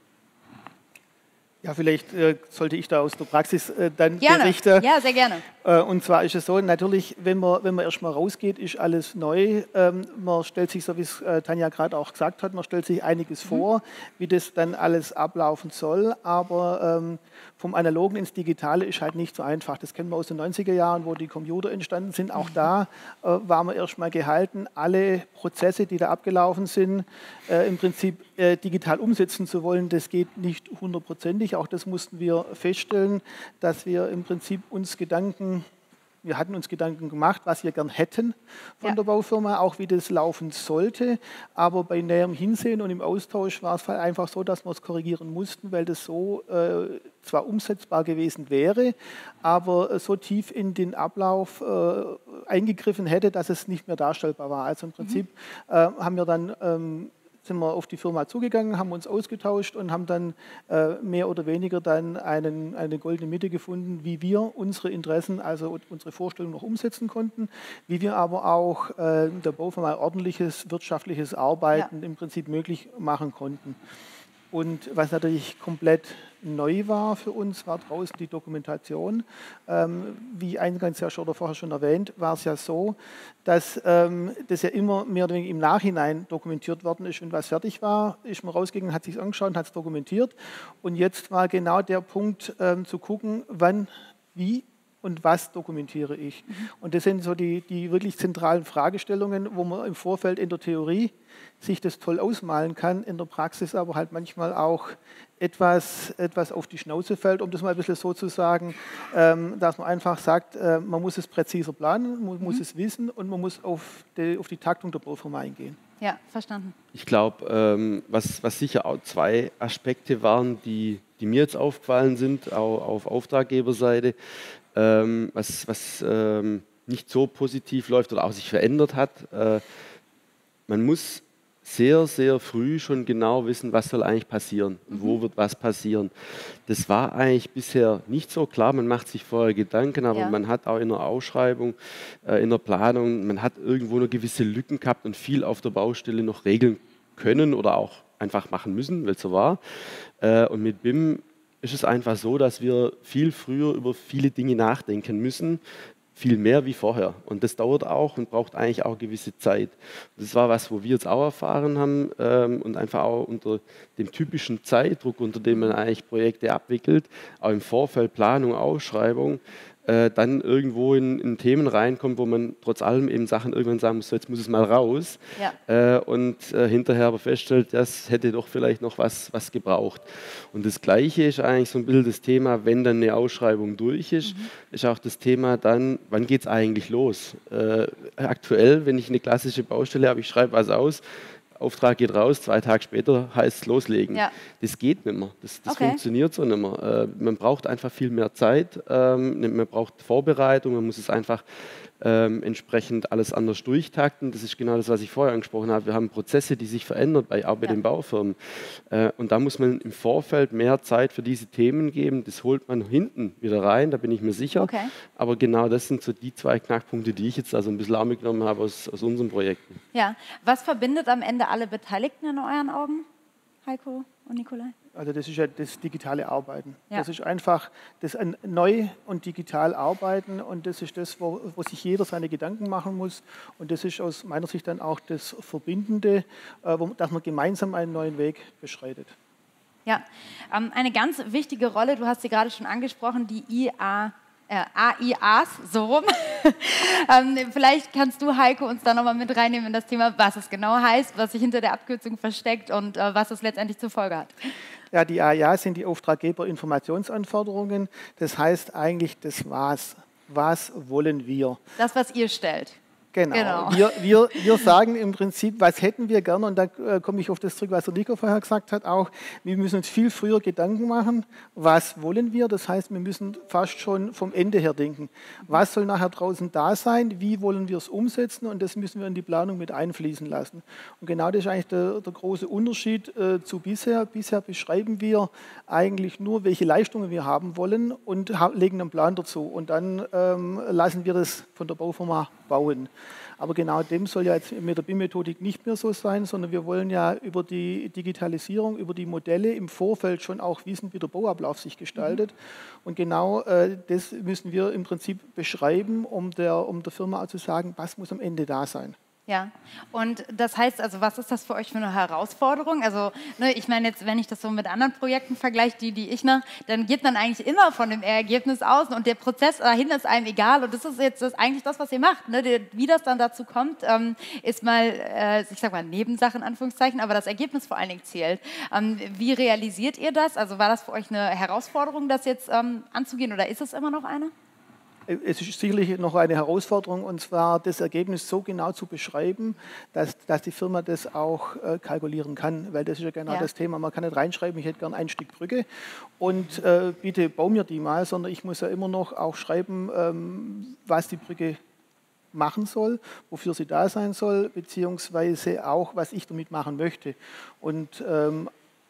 Ja, vielleicht äh, sollte ich da aus der Praxis äh, dann gerne. berichten. Ja, sehr gerne. Äh, und zwar ist es so, natürlich, wenn man, wenn man erstmal rausgeht, ist alles neu. Ähm, man stellt sich, so wie es äh, Tanja gerade auch gesagt hat, man stellt sich einiges mhm. vor, wie das dann alles ablaufen soll. Aber ähm, vom Analogen ins Digitale ist halt nicht so einfach. Das kennen wir aus den neunziger Jahren, wo die Computer entstanden sind. Auch da äh, waren wir erstmal gehalten, alle Prozesse, die da abgelaufen sind, äh, im Prinzip äh, digital umsetzen zu wollen. Das geht nicht hundertprozentig. Auch das mussten wir feststellen, dass wir im Prinzip uns Gedanken, wir hatten uns Gedanken gemacht, was wir gern hätten von ja. der Baufirma, auch wie das laufen sollte. Aber bei näherem Hinsehen und im Austausch war es halt einfach so, dass wir es korrigieren mussten, weil das so äh, zwar umsetzbar gewesen wäre, aber so tief in den Ablauf äh, eingegriffen hätte, dass es nicht mehr darstellbar war. Also im Prinzip mhm. äh, haben wir dann ähm, sind wir auf die Firma zugegangen, haben uns ausgetauscht und haben dann äh, mehr oder weniger dann einen, eine goldene Mitte gefunden, wie wir unsere Interessen, also unsere Vorstellungen noch umsetzen konnten, wie wir aber auch äh, der Baufirma ordentliches wirtschaftliches Arbeiten ja. im Prinzip möglich machen konnten. Und was natürlich komplett neu war für uns, war draußen die Dokumentation. Ähm, wie eingangs ja schon oder vorher schon erwähnt, war es ja so, dass ähm, das ja immer mehr oder weniger im Nachhinein dokumentiert worden ist. Und was fertig war, ist man rausgegangen, hat sich angeschaut, hat es dokumentiert. Und jetzt war genau der Punkt, ähm, zu gucken, wann, wie und was dokumentiere ich. Mhm. Und das sind so die, die wirklich zentralen Fragestellungen, wo man im Vorfeld in der Theorie sich das toll ausmalen kann, in der Praxis aber halt manchmal auch etwas, etwas auf die Schnauze fällt, um das mal ein bisschen so zu sagen, ähm, dass man einfach sagt, äh, man muss es präziser planen, man mhm. muss es wissen und man muss auf die, auf die Taktung der Baufirma eingehen. Ja, verstanden. Ich glaube, ähm, was, was sicher auch zwei Aspekte waren, die, die mir jetzt aufgefallen sind, auch auf Auftraggeberseite, ähm, was, was ähm, nicht so positiv läuft oder auch sich verändert hat. Äh, man muss sehr, sehr früh schon genau wissen, was soll eigentlich passieren und mhm. wo wird was passieren. Das war eigentlich bisher nicht so klar. Man macht sich vorher Gedanken, aber ja. man hat auch in der Ausschreibung, äh, in der Planung, man hat irgendwo noch gewisse Lücken gehabt und viel auf der Baustelle noch regeln können oder auch einfach machen müssen, weil es so war. Äh, und mit B I M ist es einfach so, dass wir viel früher über viele Dinge nachdenken müssen, viel mehr wie vorher. Und das dauert auch und braucht eigentlich auch gewisse Zeit. Das war was, wo wir jetzt auch erfahren haben ähm, und einfach auch unter dem typischen Zeitdruck, unter dem man eigentlich Projekte abwickelt, auch im Vorfeld Planung, Ausschreibung, äh, dann irgendwo in, in Themen reinkommt, wo man trotz allem eben Sachen irgendwann sagen muss, so, jetzt muss es mal raus. Ja. Äh, und äh, hinterher aber feststellt, das hätte doch vielleicht noch was, was gebraucht. Und das Gleiche ist eigentlich so ein bisschen das Thema, wenn dann eine Ausschreibung durch ist, mhm. ist auch das Thema dann, wann geht es eigentlich los? Äh, aktuell, wenn ich eine klassische Baustelle habe, ich schreibe was aus, Auftrag geht raus, zwei Tage später heißt es loslegen. Ja. Das geht nicht mehr, das, das okay. funktioniert so nicht mehr. Äh, man braucht einfach viel mehr Zeit, ähm, man braucht Vorbereitung, man muss es einfach ähm, entsprechend alles anders durchtakten. Das ist genau das, was ich vorher angesprochen habe. Wir haben Prozesse, die sich verändern, bei, auch bei ja. den Baufirmen. Äh, und da muss man im Vorfeld mehr Zeit für diese Themen geben. Das holt man hinten wieder rein, da bin ich mir sicher. Okay. Aber genau das sind so die zwei Knackpunkte, die ich jetzt also ein bisschen auch mitgenommen habe aus, aus unseren Projekten. Ja, was verbindet am Ende alle Beteiligten in euren Augen, Heiko und Nikolai? Also das ist ja das digitale Arbeiten. Ja. Das ist einfach das neu und digital arbeiten und das ist das, wo, wo sich jeder seine Gedanken machen muss und das ist aus meiner Sicht dann auch das Verbindende, äh, wo, dass man gemeinsam einen neuen Weg beschreitet. Ja, ähm, eine ganz wichtige Rolle, du hast sie gerade schon angesprochen, die I A. Äh, A I As, so rum. ähm, vielleicht kannst du, Heiko, uns da nochmal mit reinnehmen in das Thema, was es genau heißt, was sich hinter der Abkürzung versteckt und äh, was es letztendlich zur Folge hat. Ja, die A I As sind die Auftraggeberinformationsanforderungen. Das heißt eigentlich das Was. Was wollen wir? Das, was ihr stellt. Genau. genau. Wir, wir, wir sagen im Prinzip, was hätten wir gerne, und da äh, komme ich auf das zurück, was der Nico vorher gesagt hat, auch, wir müssen uns viel früher Gedanken machen, was wollen wir, das heißt, wir müssen fast schon vom Ende her denken. Was soll nachher draußen da sein, wie wollen wir es umsetzen und das müssen wir in die Planung mit einfließen lassen. Und genau das ist eigentlich der, der große Unterschied äh, zu bisher. Bisher beschreiben wir eigentlich nur, welche Leistungen wir haben wollen und legen einen Plan dazu und dann ähm, lassen wir das von der Baufirma bauen. Aber genau dem soll ja jetzt mit der B I M-Methodik nicht mehr so sein, sondern wir wollen ja über die Digitalisierung, über die Modelle im Vorfeld schon auch wissen, wie der Bauablauf sich gestaltet. Mhm. Und genau äh, das müssen wir im Prinzip beschreiben, um der, um der Firma auch zu sagen, was muss am Ende da sein. Ja, und das heißt also, was ist das für euch für eine Herausforderung? Also, ne, ich meine jetzt, wenn ich das so mit anderen Projekten vergleiche, die, die ich mache, dann geht man eigentlich immer von dem Ergebnis aus und der Prozess dahin ist einem egal und das ist jetzt das eigentlich das, was ihr macht. Ne? Wie das dann dazu kommt, ähm, ist mal, äh, ich sag mal, Nebensache in Anführungszeichen, aber das Ergebnis vor allen Dingen zählt. Ähm, wie realisiert ihr das? Also war das für euch eine Herausforderung, das jetzt ähm, anzugehen oder ist es immer noch eine? Es ist sicherlich noch eine Herausforderung, und zwar das Ergebnis so genau zu beschreiben, dass, dass die Firma das auch äh, kalkulieren kann, weil das ist ja genau ja. das Thema. Man kann nicht reinschreiben, ich hätte gern ein Stück Brücke und äh, bitte bau mir die mal, sondern ich muss ja immer noch auch schreiben, ähm, was die Brücke machen soll, wofür sie da sein soll, beziehungsweise auch, was ich damit machen möchte. Und ähm,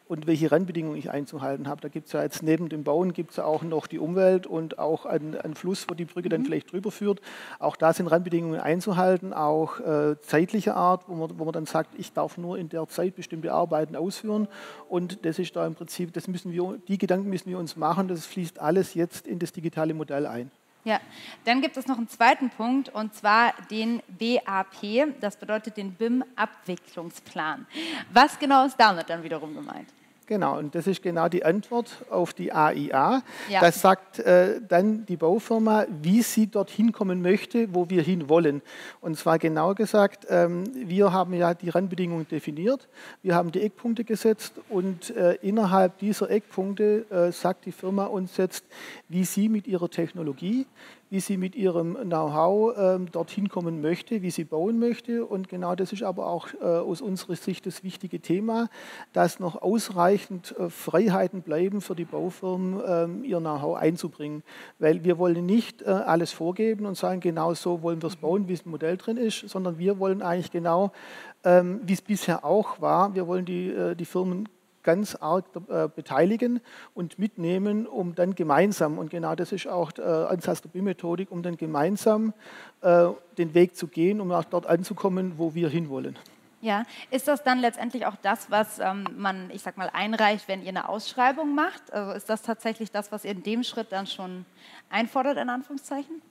und welche Randbedingungen ich einzuhalten habe. Da gibt es ja jetzt neben dem Bauen gibt es ja auch noch die Umwelt und auch einen, einen Fluss, wo die Brücke dann mhm. vielleicht drüber führt. Auch da sind Randbedingungen einzuhalten, auch äh, zeitlicher Art, wo man, wo man dann sagt, ich darf nur in der Zeit bestimmte Arbeiten ausführen. Und das ist da im Prinzip, das müssen wir, die Gedanken müssen wir uns machen, das fließt alles jetzt in das digitale Modell ein. Ja, dann gibt es noch einen zweiten Punkt, und zwar den B A P, das bedeutet den B I M-Abwicklungsplan. Was genau ist damit dann wiederum gemeint? Genau, und das ist genau die Antwort auf die A I A. Ja. Das sagt äh, dann die Baufirma, wie sie dorthin kommen möchte, wo wir hin wollen. Und zwar genau gesagt, ähm, wir haben ja die Randbedingungen definiert, wir haben die Eckpunkte gesetzt und äh, innerhalb dieser Eckpunkte äh, sagt die Firma uns jetzt, wie sie mit ihrer Technologie, wie sie mit ihrem Know-how ähm, dorthin kommen möchte, wie sie bauen möchte. Und genau das ist aber auch äh, aus unserer Sicht das wichtige Thema, dass noch ausreichend äh, Freiheiten bleiben für die Baufirmen, ähm, ihr Know-how einzubringen. Weil wir wollen nicht äh, alles vorgeben und sagen, genau so wollen wir es bauen, wie es im Modell drin ist, sondern wir wollen eigentlich genau, ähm, wie es bisher auch war, wir wollen die, äh, die Firmen ganz arg äh, beteiligen und mitnehmen, um dann gemeinsam, und genau das ist auch der Ansatz der B I M-Methodik, um dann gemeinsam äh, den Weg zu gehen, um auch dort anzukommen, wo wir hinwollen. Ja, ist das dann letztendlich auch das, was ähm, man, ich sag mal, einreicht, wenn ihr eine Ausschreibung macht? Also ist das tatsächlich das, was ihr in dem Schritt dann schon einfordert, in Anführungszeichen?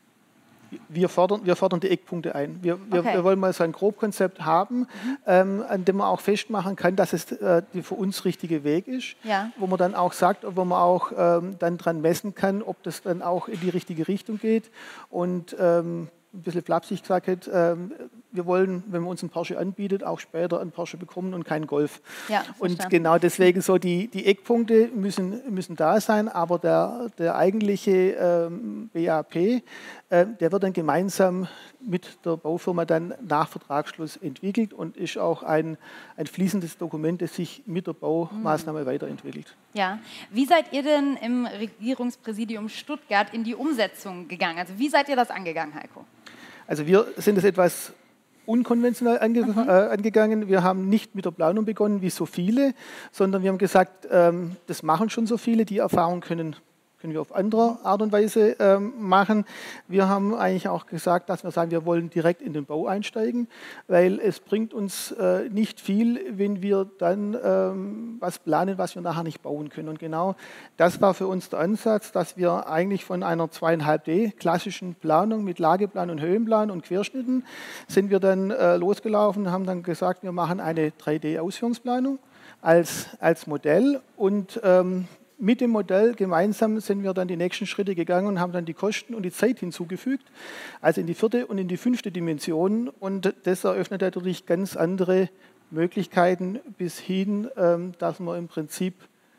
Wir fordern, wir fordern die Eckpunkte ein. Wir, wir, Okay. wir wollen mal so ein Grobkonzept haben, mhm. ähm, an dem man auch festmachen kann, dass es äh, der für uns richtige Weg ist, ja. wo man dann auch sagt, wo man auch ähm, dann dran messen kann, ob das dann auch in die richtige Richtung geht. Und ähm, ein bisschen flapsig gesagt, ähm, wir wollen, wenn man uns einen Porsche anbietet, auch später einen Porsche bekommen und keinen Golf. Ja, und genau deswegen so die, die Eckpunkte müssen, müssen da sein, aber der, der eigentliche ähm, B A P, äh, der wird dann gemeinsam mit der Baufirma dann nach Vertragsschluss entwickelt und ist auch ein, ein fließendes Dokument, das sich mit der Baumaßnahme mhm. weiterentwickelt. Ja. Wie seid ihr denn im Regierungspräsidium Stuttgart in die Umsetzung gegangen? Also wie seid ihr das angegangen, Heiko? Also wir sind es etwas unkonventionell ange mhm. äh, angegangen. Wir haben nicht mit der Planung begonnen, wie so viele, sondern wir haben gesagt, ähm, das machen schon so viele, die Erfahrung können, können wir auf andere Art und Weise ähm, machen. Wir haben eigentlich auch gesagt, dass wir sagen, wir wollen direkt in den Bau einsteigen, weil es bringt uns äh, nicht viel, wenn wir dann ähm, was planen, was wir nachher nicht bauen können. Und genau das war für uns der Ansatz, dass wir eigentlich von einer zwei Komma fünf D klassischen Planung mit Lageplan und Höhenplan und Querschnitten sind wir dann äh, losgelaufen, haben dann gesagt, wir machen eine drei D Ausführungsplanung als, als Modell und ähm, mit dem Modell gemeinsam sind wir dann die nächsten Schritte gegangen und haben dann die Kosten und die Zeit hinzugefügt, also in die vierte und in die fünfte Dimension. Und das eröffnet natürlich ganz andere Möglichkeiten bis hin, ähm, dass man im Prinzip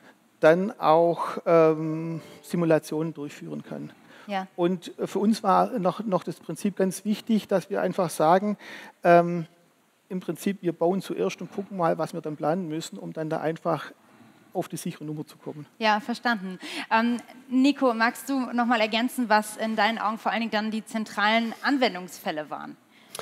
dann auch ähm, Simulationen durchführen kann. Ja. Und für uns war noch, noch das Prinzip ganz wichtig, dass wir einfach sagen, ähm, im Prinzip wir bauen zuerst und gucken mal, was wir dann planen müssen, um dann da einfach auf die sichere Nummer zu kommen. Ja, verstanden. Ähm, Nico, magst du noch mal ergänzen, was in deinen Augen vor allen Dingen dann die zentralen Anwendungsfälle waren?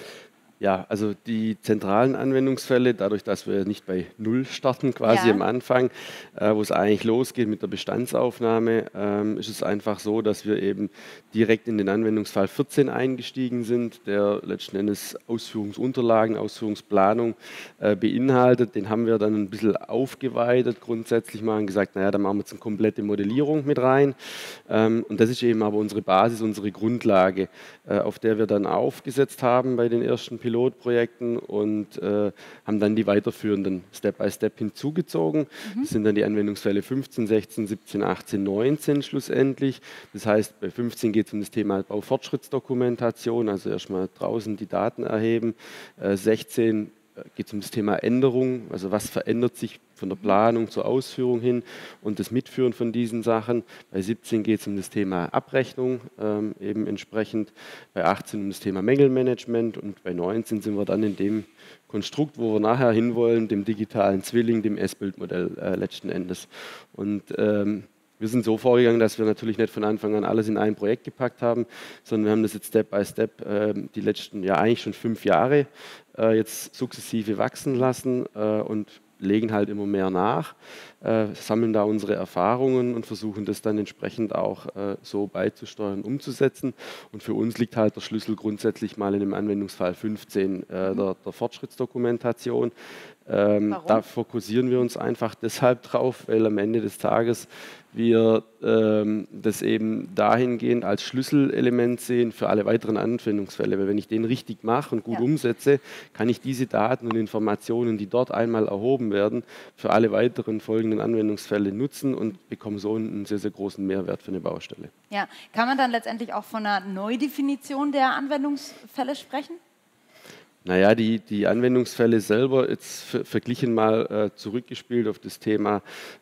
Ja, also die zentralen Anwendungsfälle, dadurch, dass wir nicht bei Null starten, quasi ja. am Anfang, äh, wo es eigentlich losgeht mit der Bestandsaufnahme, ähm, ist es einfach so, dass wir eben direkt in den Anwendungsfall vierzehn eingestiegen sind, der letzten Endes Ausführungsunterlagen, Ausführungsplanung äh, beinhaltet. Den haben wir dann ein bisschen aufgeweitet, grundsätzlich mal und gesagt, naja, da machen wir jetzt eine komplette Modellierung mit rein. Ähm, und das ist eben aber unsere Basis, unsere Grundlage, äh, auf der wir dann aufgesetzt haben bei den ersten Pilotprojekten und äh, haben dann die weiterführenden Step by Step hinzugezogen. Mhm. Das sind dann die Anwendungsfälle fünfzehn, sechzehn, siebzehn, achtzehn, neunzehn schlussendlich. Das heißt, bei fünfzehn geht es um das Thema Baufortschrittsdokumentation, also erstmal draußen die Daten erheben. Äh, sechzehn geht es um das Thema Änderung, also was verändert sich von der Planung zur Ausführung hin und das Mitführen von diesen Sachen. Bei siebzehn geht es um das Thema Abrechnung, ähm, eben entsprechend. Bei achtzehn um das Thema Mängelmanagement und bei neunzehn sind wir dann in dem Konstrukt, wo wir nachher hinwollen, dem digitalen Zwilling, dem S-Bild-Modell äh, letzten Endes. Und ähm, wir sind so vorgegangen, dass wir natürlich nicht von Anfang an alles in ein Projekt gepackt haben, sondern wir haben das jetzt Step by Step äh, die letzten, ja eigentlich schon fünf Jahre äh, jetzt sukzessive wachsen lassen äh, und legen halt immer mehr nach, äh, sammeln da unsere Erfahrungen und versuchen das dann entsprechend auch äh, so beizusteuern, umzusetzen. Und für uns liegt halt der Schlüssel grundsätzlich mal in dem Anwendungsfall fünfzehn äh, der, der Fortschrittsdokumentation. Ähm, da fokussieren wir uns einfach deshalb drauf, weil am Ende des Tages wir ähm, das eben dahingehend als Schlüsselelement sehen für alle weiteren Anwendungsfälle. Weil wenn ich den richtig mache und gut ja. umsetze, kann ich diese Daten und Informationen, die dort einmal erhoben werden, für alle weiteren folgenden Anwendungsfälle nutzen und bekomme so einen sehr, sehr großen Mehrwert für eine Baustelle. Ja, kann man dann letztendlich auch von einer Neudefinition der Anwendungsfälle sprechen? Naja, die, die Anwendungsfälle selber, jetzt verglichen mal äh, zurückgespielt auf das Thema,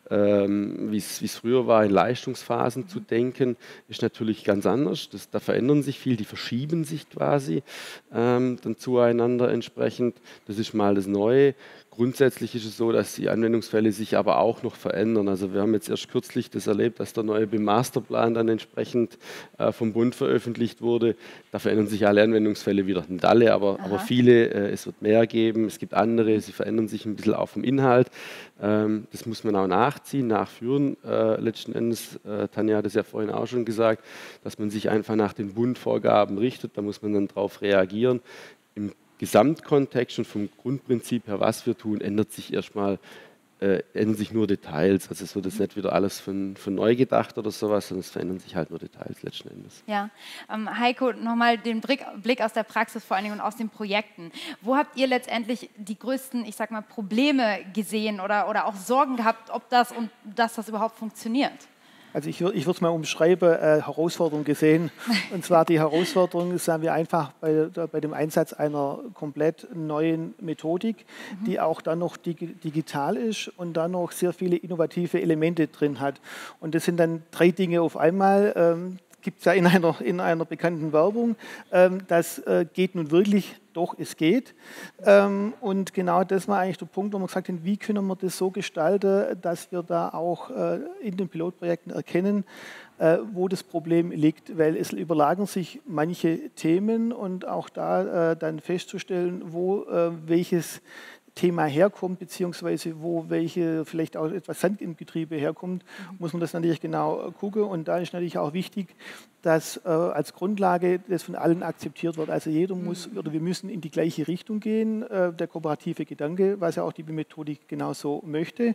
ähm, wie es früher war, in Leistungsphasen mhm. zu denken, ist natürlich ganz anders. Das, da verändern sich viel, die verschieben sich quasi ähm, dann zueinander entsprechend. Das ist mal das Neue. Grundsätzlich ist es so, dass die Anwendungsfälle sich aber auch noch verändern. Also wir haben jetzt erst kürzlich das erlebt, dass der neue B I M-Masterplan dann entsprechend äh, vom Bund veröffentlicht wurde. Da verändern sich alle Anwendungsfälle wieder. Nicht alle, aber, aber viele. Äh, es wird mehr geben. Es gibt andere, sie verändern sich ein bisschen auch vom Inhalt. Ähm, das muss man auch nachziehen, nachführen. Äh, letzten Endes, äh, Tanja hat es ja vorhin auch schon gesagt, dass man sich einfach nach den Bundvorgaben richtet. Da muss man dann darauf reagieren. Im Gesamtkontext und vom Grundprinzip her, was wir tun, ändert sich erstmal, äh, ändern sich nur Details. Also es wird jetzt nicht wieder alles von, von neu gedacht oder sowas, sondern es verändern sich halt nur Details letzten Endes. Ja, ähm, Heiko, nochmal den Blick, Blick aus der Praxis vor allen Dingen und aus den Projekten. Wo habt ihr letztendlich die größten, ich sag mal, Probleme gesehen oder, oder auch Sorgen gehabt, ob das und dass das überhaupt funktioniert? Also ich, ich würde es mal umschreiben, äh, Herausforderung gesehen. Und zwar die Herausforderung, sagen wir einfach, bei, bei dem Einsatz einer komplett neuen Methodik, mhm. die auch dann noch dig digital ist und dann noch sehr viele innovative Elemente drin hat. Und das sind dann drei Dinge auf einmal. Ähm, gibt es ja in einer, in einer bekannten Werbung. Ähm, das äh, geht nun wirklich, doch, es geht. Ähm, und genau das war eigentlich der Punkt, wo wir gesagt haben, wie können wir das so gestalten, dass wir da auch äh, in den Pilotprojekten erkennen, äh, wo das Problem liegt, weil es überlagern sich manche Themen und auch da äh, dann festzustellen, wo äh, welches Thema herkommt, beziehungsweise wo welche vielleicht auch etwas Sand im Getriebe herkommt, muss man das natürlich genau gucken. Und da ist natürlich auch wichtig, dass äh, als Grundlage das von allen akzeptiert wird. Also jeder muss, oder wir müssen in die gleiche Richtung gehen, äh, der kooperative Gedanke, was ja auch die Methodik genauso möchte.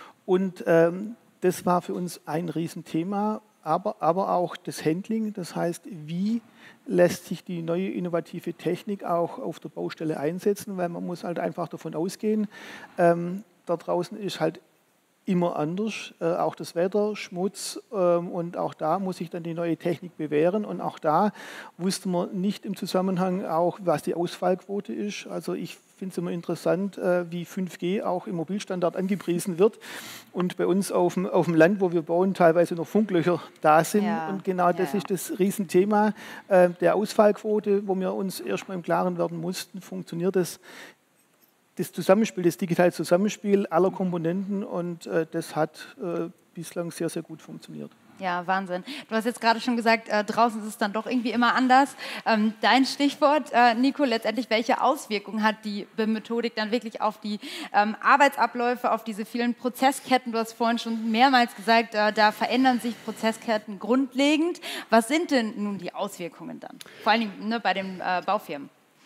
Und ähm, das war für uns ein Riesenthema, aber, aber auch das Handling, das heißt, wie lässt sich die neue innovative Technik auch auf der Baustelle einsetzen, weil man muss halt einfach davon ausgehen, ähm, da draußen ist halt immer anders, äh, auch das Wetter, Schmutz ähm, und auch da muss sich dann die neue Technik bewähren und auch da wusste man nicht im Zusammenhang auch, was die Ausfallquote ist. Also ich finde es immer interessant, äh, wie fünf G auch im Mobilstandard angepriesen wird und bei uns auf dem, auf dem Land, wo wir bauen, teilweise noch Funklöcher da sind ja. und genau das ja. ist das Riesenthema äh, der Ausfallquote, wo wir uns erstmal im Klaren werden mussten, funktioniert das Das Zusammenspiel, das digitale Zusammenspiel aller Komponenten und äh, das hat äh, bislang sehr, sehr gut funktioniert. Ja, Wahnsinn. Du hast jetzt gerade schon gesagt, äh, draußen ist es dann doch irgendwie immer anders. Ähm, dein Stichwort, äh, Nico, letztendlich, welche Auswirkungen hat die B I M-Methodik dann wirklich auf die ähm, Arbeitsabläufe, auf diese vielen Prozessketten? Du hast vorhin schon mehrmals gesagt, äh, da verändern sich Prozessketten grundlegend. Was sind denn nun die Auswirkungen dann? Vor allen Dingen ne, bei den äh, Baufirmen.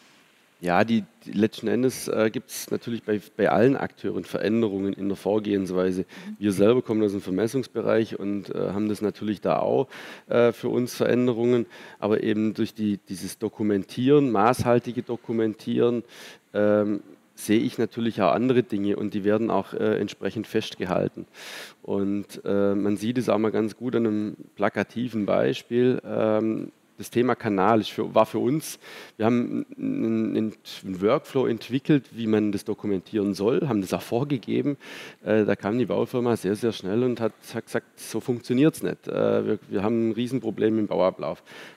Ja, die, die letzten Endes äh, gibt es natürlich bei, bei allen Akteuren Veränderungen in der Vorgehensweise. Mhm. Wir selber kommen aus dem Vermessungsbereich und äh, haben das natürlich da auch äh, für uns Veränderungen, aber eben durch die, dieses Dokumentieren, maßhaltige Dokumentieren, ähm, sehe ich natürlich auch andere Dinge und die werden auch äh, entsprechend festgehalten. Und äh, man sieht es auch mal ganz gut an einem plakativen Beispiel. Ähm, Das Thema Kanal ist für, war für uns, wir haben einen, einen Workflow entwickelt, wie man das dokumentieren soll, haben das auch vorgegeben. Äh, da kam die Baufirma sehr, sehr schnell und hat, hat gesagt, so funktioniert es nicht. Äh, wir, wir haben ein Riesenproblem im Bauablauf.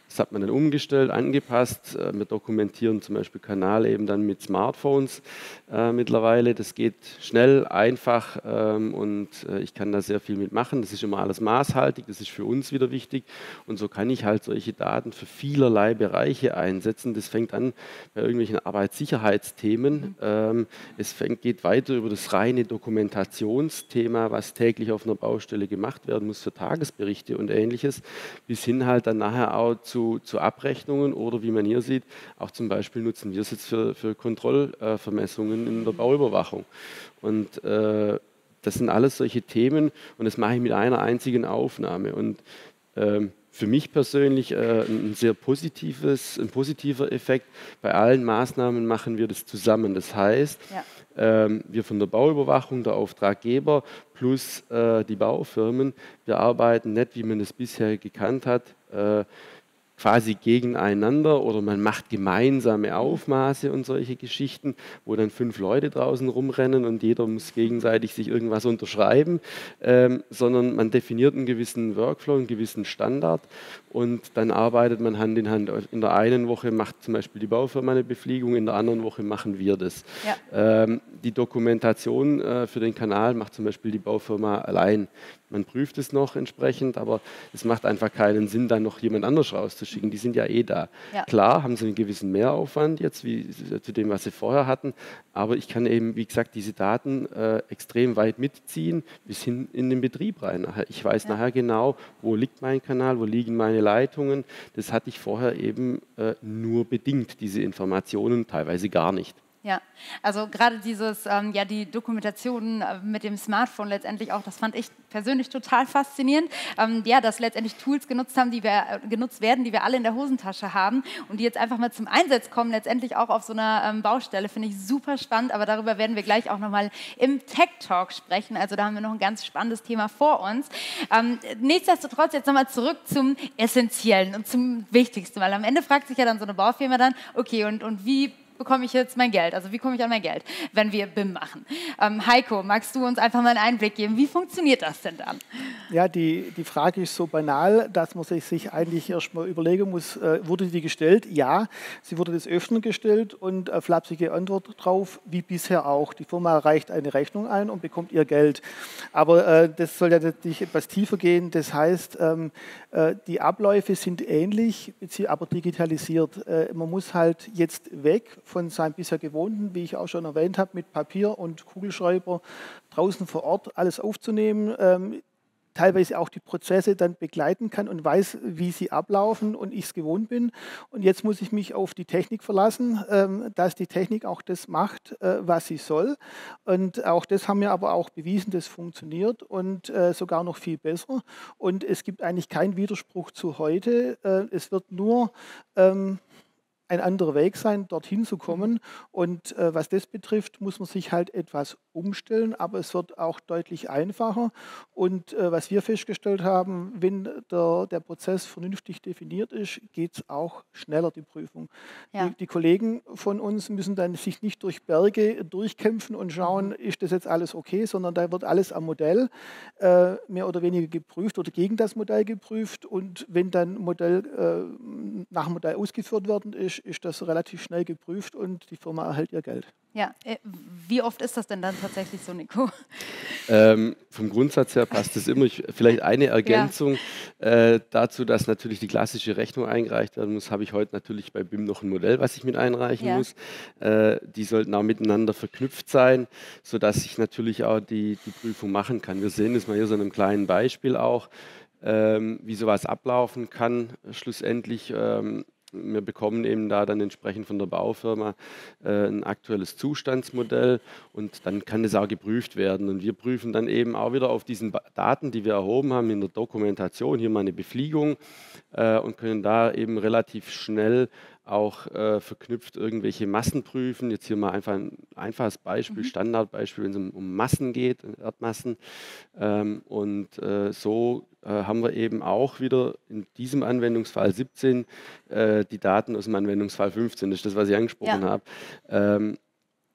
Das hat man dann umgestellt, angepasst. Äh, wir dokumentieren zum Beispiel Kanal eben dann mit Smartphones äh, mittlerweile. Das geht schnell, einfach ähm, und äh, ich kann da sehr viel mitmachen. Das ist immer alles maßhaltig, das ist für uns wieder wichtig. Und so kann ich halt solche Daten für vielerlei Bereiche einsetzen. Das fängt an bei irgendwelchen Arbeitssicherheitsthemen. Mhm. Ähm, es fängt, geht weiter über das reine Dokumentationsthema, was täglich auf einer Baustelle gemacht werden muss für Tagesberichte und Ähnliches, bis hin halt dann nachher auch zu, zu Abrechnungen oder wie man hier sieht, auch zum Beispiel nutzen wir es jetzt für, für Kontrollvermessungen in der Bauüberwachung. Und äh, das sind alles solche Themen und das mache ich mit einer einzigen Aufnahme. Und ähm, für mich persönlich äh, ein sehr positives, ein positiver Effekt. Bei allen Maßnahmen machen wir das zusammen. Das heißt, ja. ähm, wir von der Bauüberwachung, der Auftraggeber plus äh, die Baufirmen, wir arbeiten nicht, wie man das bisher gekannt hat, äh, quasi gegeneinander oder man macht gemeinsame Aufmaße und solche Geschichten, wo dann fünf Leute draußen rumrennen und jeder muss gegenseitig sich irgendwas unterschreiben, ähm, sondern man definiert einen gewissen Workflow, einen gewissen Standard und dann arbeitet man Hand in Hand. In der einen Woche macht zum Beispiel die Baufirma eine Befliegung, in der anderen Woche machen wir das. Ja. Ähm, die Dokumentation äh, für den Kanal macht zum Beispiel die Baufirma allein. Man prüft es noch entsprechend, aber es macht einfach keinen Sinn, dann noch jemand anders rauszuschicken. Die sind ja eh da. Ja. Klar haben sie einen gewissen Mehraufwand jetzt, wie zu dem, was sie vorher hatten, aber ich kann eben, wie gesagt, diese Daten äh, extrem weit mitziehen, bis hin in den Betrieb rein. Ich weiß ja. nachher genau, wo liegt mein Kanal, wo liegen meine Leitungen. Das hatte ich vorher eben äh, nur bedingt, diese Informationen, teilweise gar nicht. Ja, also gerade dieses, ähm, ja, die Dokumentation äh, mit dem Smartphone letztendlich auch, das fand ich persönlich total faszinierend. Ähm, ja, dass letztendlich Tools genutzt haben, die wir äh, genutzt werden, die wir alle in der Hosentasche haben und die jetzt einfach mal zum Einsatz kommen, letztendlich auch auf so einer ähm, Baustelle, finde ich super spannend. Aber darüber werden wir gleich auch nochmal im Tech Talk sprechen. Also da haben wir noch ein ganz spannendes Thema vor uns. Ähm, nichtsdestotrotz jetzt nochmal zurück zum Essentiellen und zum Wichtigsten, weil am Ende fragt sich ja dann so eine Baufirma dann, okay, und, und wie bekomme ich jetzt mein Geld? Also wie komme ich an mein Geld, wenn wir B I M machen? Ähm, Heiko, magst du uns einfach mal einen Einblick geben? Wie funktioniert das denn dann? Ja, die, die Frage ist so banal, dass man sich eigentlich erst mal überlegen muss, äh, wurde die gestellt? Ja, sie wurde des Öfteren gestellt und äh, flapsige Antwort drauf, wie bisher auch. Die Firma reicht eine Rechnung ein und bekommt ihr Geld. Aber äh, das soll ja natürlich etwas tiefer gehen. Das heißt, ähm, äh, die Abläufe sind ähnlich, aber digitalisiert. Äh, man muss halt jetzt weg von seinem bisher Gewohnten, wie ich auch schon erwähnt habe, mit Papier und Kugelschreiber draußen vor Ort alles aufzunehmen, ähm, teilweise auch die Prozesse dann begleiten kann und weiß, wie sie ablaufen und ich es gewohnt bin. Und jetzt muss ich mich auf die Technik verlassen, ähm, dass die Technik auch das macht, äh, was sie soll. Und auch das haben wir aber auch bewiesen, das funktioniert und äh, sogar noch viel besser. Und es gibt eigentlich keinen Widerspruch zu heute. Äh, es wird nur ähm, ein anderer Weg sein, dorthin zu kommen. Und äh, was das betrifft, muss man sich halt etwas umstellen, aber es wird auch deutlich einfacher. Und äh, was wir festgestellt haben, wenn der, der Prozess vernünftig definiert ist, geht es auch schneller, die Prüfung. Ja. Die, die Kollegen von uns müssen dann sich nicht durch Berge durchkämpfen und schauen, ist das jetzt alles okay, sondern da wird alles am Modell äh, mehr oder weniger geprüft oder gegen das Modell geprüft. Und wenn dann Modell äh, nach dem Modell ausgeführt worden ist, ist das relativ schnell geprüft und die Firma erhält ihr Geld. Ja, wie oft ist das denn dann tatsächlich so, Nico? Ähm, vom Grundsatz her passt es immer. Ich, vielleicht eine Ergänzung ja. äh, dazu, dass natürlich die klassische Rechnung eingereicht werden muss, habe ich heute natürlich bei B I M noch ein Modell, was ich mit einreichen ja. muss. Äh, die sollten auch miteinander verknüpft sein, sodass ich natürlich auch die, die Prüfung machen kann. Wir sehen das mal hier so in einem kleinen Beispiel auch, ähm, wie sowas ablaufen kann schlussendlich. Ähm, Wir bekommen eben da dann entsprechend von der Baufirma äh, ein aktuelles Zustandsmodell und dann kann das auch geprüft werden. Und wir prüfen dann eben auch wieder auf diesen Daten, die wir erhoben haben in der Dokumentation, hier mal eine Befliegung äh, und können da eben relativ schnell auch äh, verknüpft irgendwelche Massen prüfen. Jetzt hier mal einfach ein einfaches Beispiel, mhm. Standardbeispiel, wenn es um, um Massen geht, Erdmassen. Ähm, und äh, so äh, haben wir eben auch wieder in diesem Anwendungsfall siebzehn äh, die Daten aus dem Anwendungsfall fünfzehn. Das ist das, was ich angesprochen ja. habe. Ähm,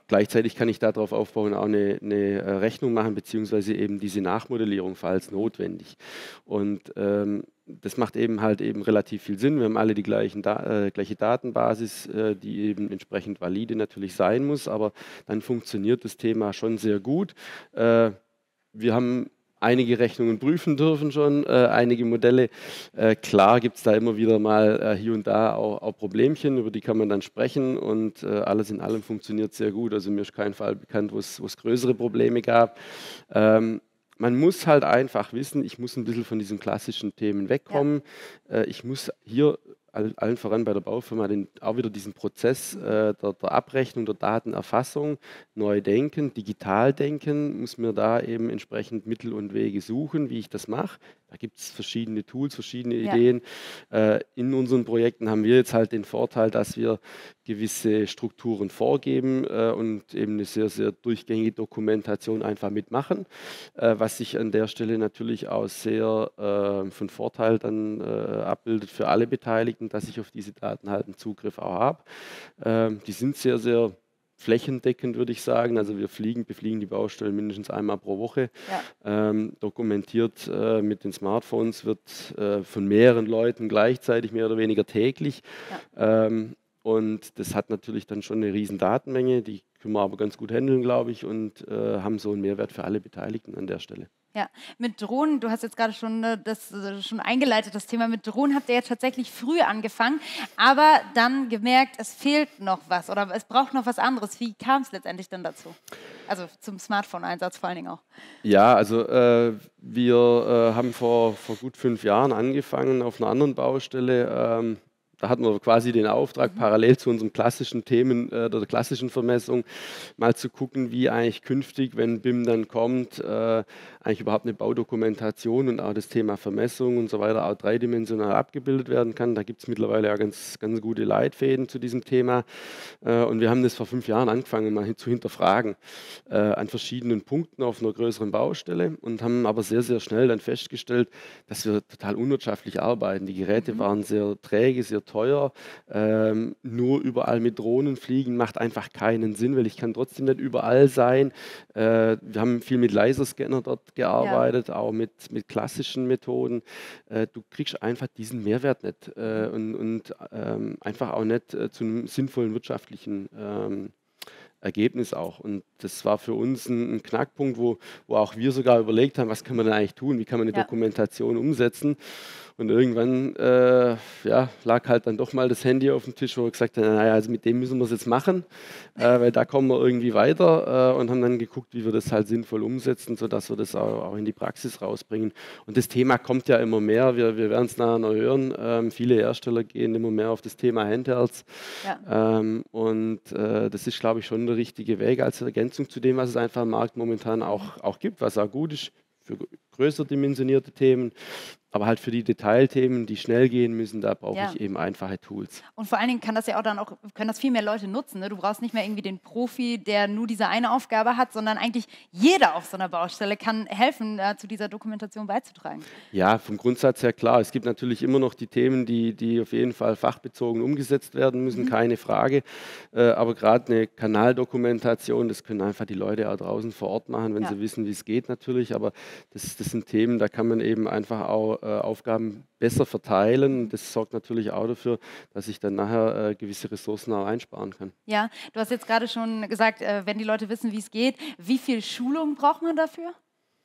Gleichzeitig kann ich darauf aufbauen, auch eine, eine Rechnung machen, beziehungsweise eben diese Nachmodellierung, falls notwendig. Und ähm, das macht eben halt eben relativ viel Sinn. Wir haben alle die gleichen da äh, gleiche Datenbasis, äh, die eben entsprechend valide natürlich sein muss, aber dann funktioniert das Thema schon sehr gut. Äh, wir haben einige Rechnungen prüfen dürfen schon, äh, einige Modelle. Äh, klar gibt es da immer wieder mal äh, hier und da auch, auch Problemchen, über die kann man dann sprechen und äh, alles in allem funktioniert sehr gut. Also mir ist kein Fall bekannt, wo es größere Probleme gab. Ähm, man muss halt einfach wissen, ich muss ein bisschen von diesen klassischen Themen wegkommen. Ja. Äh, ich muss hier allen voran bei der Baufirma den, auch wieder diesen Prozess äh, der, der Abrechnung, der Datenerfassung neu denken, digital denken, muss mir da eben entsprechend Mittel und Wege suchen, wie ich das mache. Da gibt es verschiedene Tools, verschiedene ja. Ideen. Äh, in unseren Projekten haben wir jetzt halt den Vorteil, dass wir gewisse Strukturen vorgeben äh, und eben eine sehr, sehr durchgängige Dokumentation einfach mitmachen, äh, was sich an der Stelle natürlich auch sehr äh, von Vorteil dann äh, abbildet für alle Beteiligten, dass ich auf diese Daten halt einen Zugriff auch habe. Ähm, die sind sehr, sehr flächendeckend, würde ich sagen. Also wir fliegen, befliegen die Baustellen mindestens einmal pro Woche. Ja. Ähm, dokumentiert äh, mit den Smartphones wird äh, von mehreren Leuten gleichzeitig, mehr oder weniger täglich. Ja. Ähm, und das hat natürlich dann schon eine riesen Datenmenge, die können wir aber ganz gut handeln, glaube ich, und äh, haben so einen Mehrwert für alle Beteiligten an der Stelle. Ja, mit Drohnen, du hast jetzt gerade schon äh, das äh, schon eingeleitet, das Thema mit Drohnen habt ihr ja tatsächlich früh angefangen, aber dann gemerkt, es fehlt noch was oder es braucht noch was anderes. Wie kam es letztendlich dann dazu? Also zum Smartphone-Einsatz vor allen Dingen auch. Ja, also äh, wir äh, haben vor, vor gut fünf Jahren angefangen auf einer anderen Baustelle. Ähm, Da hatten wir quasi den Auftrag, parallel zu unseren klassischen Themen äh, der klassischen Vermessung, mal zu gucken, wie eigentlich künftig, wenn B I M dann kommt, äh, eigentlich überhaupt eine Baudokumentation und auch das Thema Vermessung und so weiter auch dreidimensional abgebildet werden kann. Da gibt es mittlerweile ja ganz, ganz gute Leitfäden zu diesem Thema. Äh, und wir haben das vor fünf Jahren angefangen, mal hin, zu hinterfragen äh, an verschiedenen Punkten auf einer größeren Baustelle und haben aber sehr, sehr schnell dann festgestellt, dass wir total unwirtschaftlich arbeiten. Die Geräte mhm. waren sehr träge, sehr teuer. Ähm, nur überall mit Drohnen fliegen macht einfach keinen Sinn, weil ich kann trotzdem nicht überall sein. Äh, wir haben viel mit Laserscanner dort gearbeitet, ja. auch mit, mit klassischen Methoden. Äh, du kriegst einfach diesen Mehrwert nicht äh, und, und ähm, einfach auch nicht äh, zu einem sinnvollen wirtschaftlichen ähm, Ergebnis auch. Und das war für uns ein, ein Knackpunkt, wo, wo auch wir sogar überlegt haben, was kann man denn eigentlich tun, wie kann man eine ja. Dokumentation umsetzen. Und irgendwann äh, ja, lag halt dann doch mal das Handy auf dem Tisch, wo wir gesagt haben, naja, also mit dem müssen wir es jetzt machen, äh, weil da kommen wir irgendwie weiter äh, und haben dann geguckt, wie wir das halt sinnvoll umsetzen, sodass wir das auch, auch in die Praxis rausbringen. Und das Thema kommt ja immer mehr, wir, wir werden es nachher noch hören, ähm, viele Hersteller gehen immer mehr auf das Thema Handhelds ja. ähm, und äh, das ist, glaube ich, schon der richtige Weg als Ergänzung zu dem, was es einfach am Markt momentan auch, auch gibt, was auch gut ist für größer dimensionierte Themen. Aber halt für die Detailthemen, die schnell gehen müssen, da brauche ja. ich eben einfache Tools. Und vor allen Dingen kann das ja auch dann auch, können das viel mehr Leute nutzen. Ne? Du brauchst nicht mehr irgendwie den Profi, der nur diese eine Aufgabe hat, sondern eigentlich jeder auf so einer Baustelle kann helfen, äh, zu dieser Dokumentation beizutragen. Ja, vom Grundsatz her klar. Es gibt natürlich immer noch die Themen, die, die auf jeden Fall fachbezogen umgesetzt werden müssen, mhm. keine Frage. Äh, aber gerade eine Kanaldokumentation, das können einfach die Leute auch draußen vor Ort machen, wenn ja. sie wissen, wie es geht natürlich. Aber das, das sind Themen, da kann man eben einfach auch Aufgaben besser verteilen. Das sorgt natürlich auch dafür, dass ich dann nachher äh, gewisse Ressourcen auch einsparen kann. Ja, du hast jetzt gerade schon gesagt, äh, wenn die Leute wissen, wie es geht, wie viel Schulung braucht man dafür?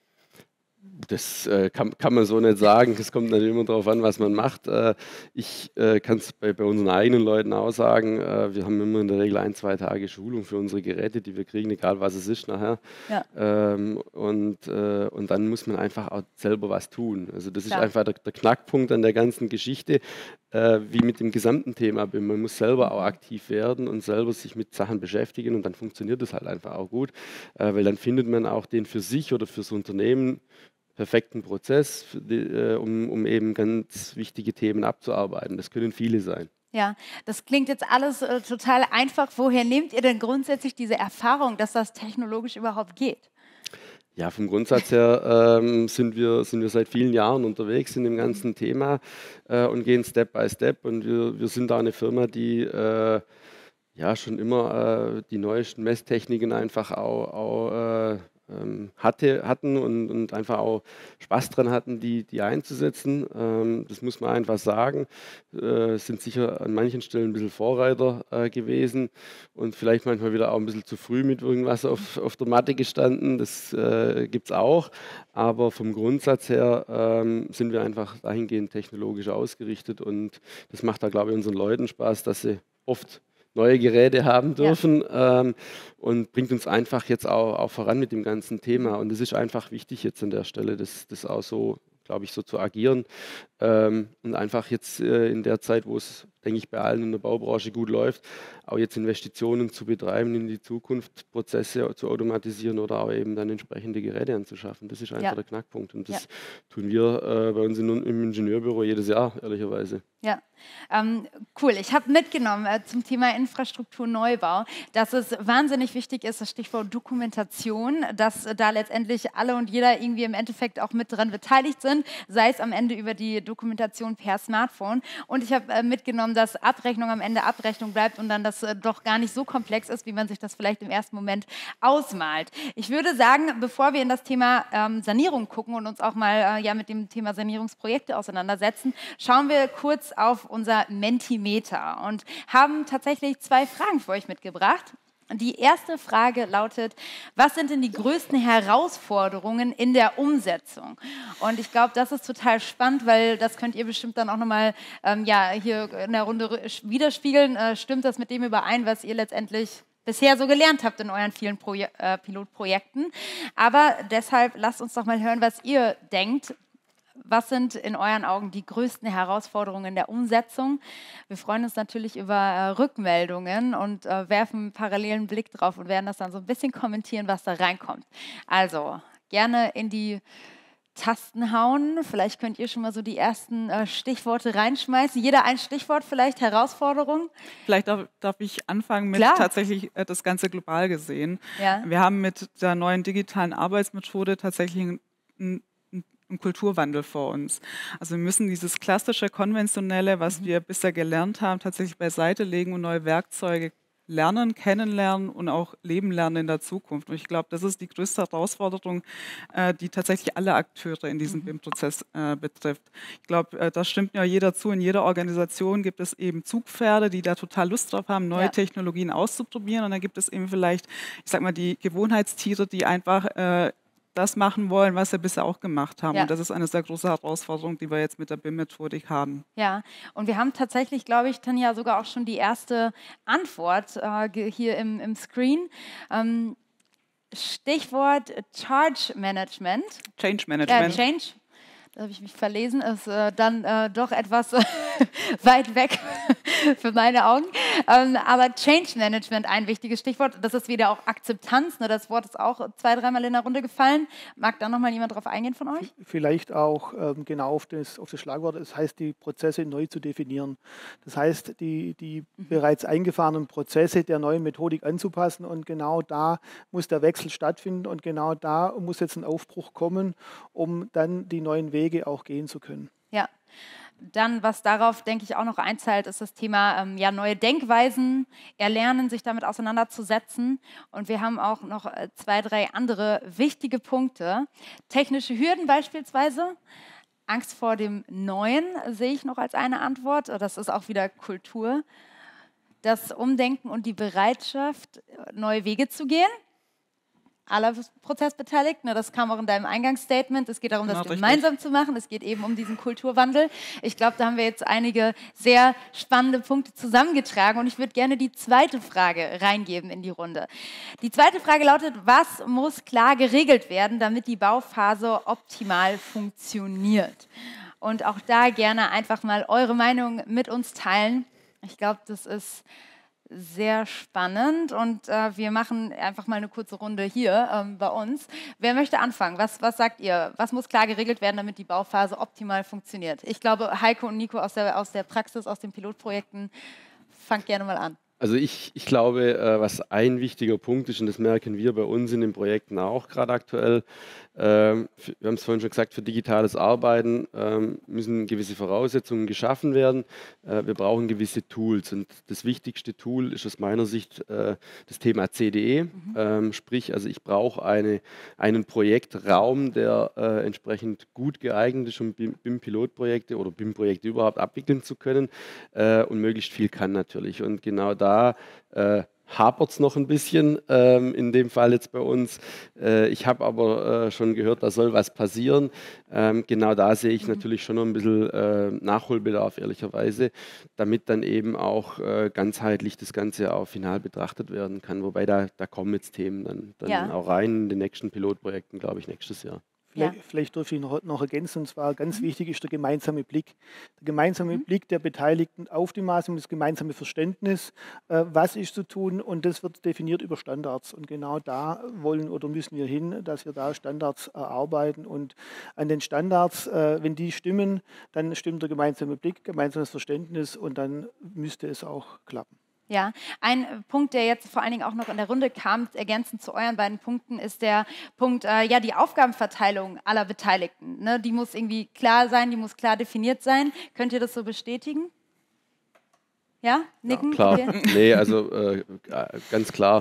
Das äh, kann, kann man so nicht sagen. Es kommt natürlich immer darauf an, was man macht. Äh, ich äh, kann es bei, bei unseren eigenen Leuten auch sagen. Äh, wir haben immer in der Regel ein, zwei Tage Schulung für unsere Geräte, die wir kriegen, egal was es ist nachher. Ja. Ähm, und, äh, und dann muss man einfach auch selber was tun. Also das ist ja. einfach der, der Knackpunkt an der ganzen Geschichte, äh, wie mit dem gesamten Thema. Man muss selber auch aktiv werden und selber sich mit Sachen beschäftigen und dann funktioniert das halt einfach auch gut, äh, weil dann findet man auch den für sich oder fürs Unternehmen perfekten Prozess, die, äh, um, um eben ganz wichtige Themen abzuarbeiten. Das können viele sein. Ja, das klingt jetzt alles äh, total einfach. Woher nehmt ihr denn grundsätzlich diese Erfahrung, dass das technologisch überhaupt geht? Ja, vom Grundsatz her ähm, sind, wir, sind wir seit vielen Jahren unterwegs in dem ganzen Thema äh, und gehen Step by Step. Und wir, wir sind da eine Firma, die äh, ja schon immer äh, die neuesten Messtechniken einfach auch, auch äh, ähm, hatte, hatten und, und einfach auch Spaß dran hatten, die, die einzusetzen. Ähm, das muss man einfach sagen. Äh, sind sicher an manchen Stellen ein bisschen Vorreiter äh, gewesen und vielleicht manchmal wieder auch ein bisschen zu früh mit irgendwas auf, auf der Matte gestanden. Das äh, gibt es auch. Aber vom Grundsatz her ähm, sind wir einfach dahingehend technologisch ausgerichtet und das macht da, glaube ich, unseren Leuten Spaß, dass sie oft neue Geräte haben dürfen ja. ähm, und bringt uns einfach jetzt auch, auch voran mit dem ganzen Thema. Und es ist einfach wichtig jetzt an der Stelle, das, das auch so, glaube ich, so zu agieren ähm, und einfach jetzt äh, in der Zeit, wo es, denke ich, bei allen in der Baubranche gut läuft, auch jetzt Investitionen zu betreiben in die Zukunft, Prozesse zu automatisieren oder auch eben dann entsprechende Geräte anzuschaffen. Das ist einfach ja. der Knackpunkt und das ja. tun wir äh, bei uns in, im Ingenieurbüro jedes Jahr, ehrlicherweise. Ja, ähm, cool. Ich habe mitgenommen äh, zum Thema Infrastrukturneubau, dass es wahnsinnig wichtig ist, das Stichwort Dokumentation, dass äh, da letztendlich alle und jeder irgendwie im Endeffekt auch mit dran beteiligt sind, sei es am Ende über die Dokumentation per Smartphone. Und ich habe äh, mitgenommen, dass Abrechnung am Ende Abrechnung bleibt und dann das äh, doch gar nicht so komplex ist, wie man sich das vielleicht im ersten Moment ausmalt. Ich würde sagen, bevor wir in das Thema ähm, Sanierung gucken und uns auch mal äh, ja, mit dem Thema Sanierungsprojekte auseinandersetzen, schauen wir kurz auf unser Mentimeter und haben tatsächlich zwei Fragen für euch mitgebracht. Die erste Frage lautet, was sind denn die größten Herausforderungen in der Umsetzung? Und ich glaube, das ist total spannend, weil das könnt ihr bestimmt dann auch nochmal ähm, ja, hier in der Runde widerspiegeln. Äh, stimmt das mit dem überein, was ihr letztendlich bisher so gelernt habt in euren vielen Proje äh, Pilotprojekten? Aber deshalb lasst uns doch mal hören, was ihr denkt. Was sind in euren Augen die größten Herausforderungen der Umsetzung? Wir freuen uns natürlich über äh, Rückmeldungen und äh, werfen parallel einen Blick drauf und werden das dann so ein bisschen kommentieren, was da reinkommt. Also gerne in die Tasten hauen. Vielleicht könnt ihr schon mal so die ersten äh, Stichworte reinschmeißen. Jeder ein Stichwort, vielleicht Herausforderung. Vielleicht darf, darf ich anfangen mit Klar. tatsächlich äh, das Ganze global gesehen. Ja. Wir haben mit der neuen digitalen Arbeitsmethode tatsächlich ein, ein einen Kulturwandel vor uns. Also wir müssen dieses klassische, konventionelle, was mhm. wir bisher gelernt haben, tatsächlich beiseite legen und neue Werkzeuge lernen, kennenlernen und auch leben lernen in der Zukunft. Und ich glaube, das ist die größte Herausforderung, äh, die tatsächlich alle Akteure in diesem B I M-Prozess äh, betrifft. Ich glaube, äh, da stimmt ja jeder zu. In jeder Organisation gibt es eben Zugpferde, die da total Lust drauf haben, neue ja. Technologien auszuprobieren. Und dann gibt es eben vielleicht, ich sag mal, die Gewohnheitstiere, die einfach äh, das machen wollen, was wir bisher auch gemacht haben. Ja. Und das ist eine sehr große Herausforderung, die wir jetzt mit der B I M-Methodik haben. Ja, und wir haben tatsächlich, glaube ich, Tanja, sogar auch schon die erste Antwort äh, hier im, im Screen. Ähm, Stichwort Charge Management. Change Management. Äh, Change. Da habe ich mich verlesen, ist äh, dann äh, doch etwas weit weg für meine Augen. Ähm, aber Change Management, ein wichtiges Stichwort. Das ist wieder auch Akzeptanz. Ne? Das Wort ist auch zwei, dreimal in der Runde gefallen. Mag da noch mal jemand drauf eingehen von euch? Vielleicht auch ähm, genau auf das, auf das Schlagwort. Das heißt, die Prozesse neu zu definieren. Das heißt, die, die mhm. bereits eingefahrenen Prozesse der neuen Methodik anzupassen. Und genau da muss der Wechsel stattfinden. Und genau da muss jetzt ein Aufbruch kommen, um dann die neuen Wege auch gehen zu können. Ja, dann, was darauf, denke ich, auch noch einzahlt, ist das Thema ähm, ja, neue Denkweisen, erlernen, sich damit auseinanderzusetzen. Und wir haben auch noch äh, zwei, drei andere wichtige Punkte. Technische Hürden beispielsweise. Angst vor dem Neuen sehe ich noch als eine Antwort. Das ist auch wieder Kultur. Das Umdenken und die Bereitschaft, neue Wege zu gehen. Aller Prozessbeteiligten, das kam auch in deinem Eingangsstatement. Es geht darum, das gemeinsam zu machen. Es geht eben um diesen Kulturwandel. Ich glaube, da haben wir jetzt einige sehr spannende Punkte zusammengetragen und ich würde gerne die zweite Frage reingeben in die Runde. Die zweite Frage lautet, was muss klar geregelt werden, damit die Bauphase optimal funktioniert? Und auch da gerne einfach mal eure Meinung mit uns teilen. Ich glaube, das ist sehr spannend und äh, wir machen einfach mal eine kurze Runde hier ähm, bei uns. Wer möchte anfangen? Was, was sagt ihr? Was muss klar geregelt werden, damit die Bauphase optimal funktioniert? Ich glaube, Heiko und Nico aus der, aus der Praxis, aus den Pilotprojekten, fangt gerne mal an. Also ich, ich glaube, äh, was ein wichtiger Punkt ist, und das merken wir bei uns in den Projekten auch gerade aktuell, ähm, für, wir haben es vorhin schon gesagt, für digitales Arbeiten ähm, müssen gewisse Voraussetzungen geschaffen werden. Äh, wir brauchen gewisse Tools und das wichtigste Tool ist aus meiner Sicht äh, das Thema C D E, mhm. ähm, sprich, also ich brauche eine, einen Projektraum, der äh, entsprechend gut geeignet ist, um B I M-Pilotprojekte oder B I M-Projekte überhaupt abwickeln zu können äh, und möglichst viel kann natürlich. Und genau da Da äh, hapert es noch ein bisschen, ähm, in dem Fall jetzt bei uns. Äh, ich habe aber äh, schon gehört, da soll was passieren. Ähm, genau da sehe ich mhm. natürlich schon noch ein bisschen äh, Nachholbedarf, ehrlicherweise, damit dann eben auch äh, ganzheitlich das Ganze auch final betrachtet werden kann. Wobei da, da kommen jetzt Themen dann, dann ja. auch rein in den nächsten Pilotprojekten, glaube ich, nächstes Jahr. Vielleicht, ja. vielleicht darf ich noch, noch ergänzen, und zwar ganz mhm. wichtig ist der gemeinsame Blick. Der gemeinsame mhm. Blick der Beteiligten auf die Maßnahmen, das gemeinsame Verständnis, äh, was ist zu tun, und das wird definiert über Standards. Und genau da wollen oder müssen wir hin, dass wir da Standards erarbeiten. Und an den Standards, äh, wenn die stimmen, dann stimmt der gemeinsame Blick, gemeinsames Verständnis, und dann müsste es auch klappen. Ja, ein Punkt, der jetzt vor allen Dingen auch noch in der Runde kam, ergänzend zu euren beiden Punkten, ist der Punkt, äh, ja, die Aufgabenverteilung aller Beteiligten. Ne? Die muss irgendwie klar sein, die muss klar definiert sein. Könnt ihr das so bestätigen? Ja, nicken? Ja, klar. Okay. Nee, also äh, ganz klar.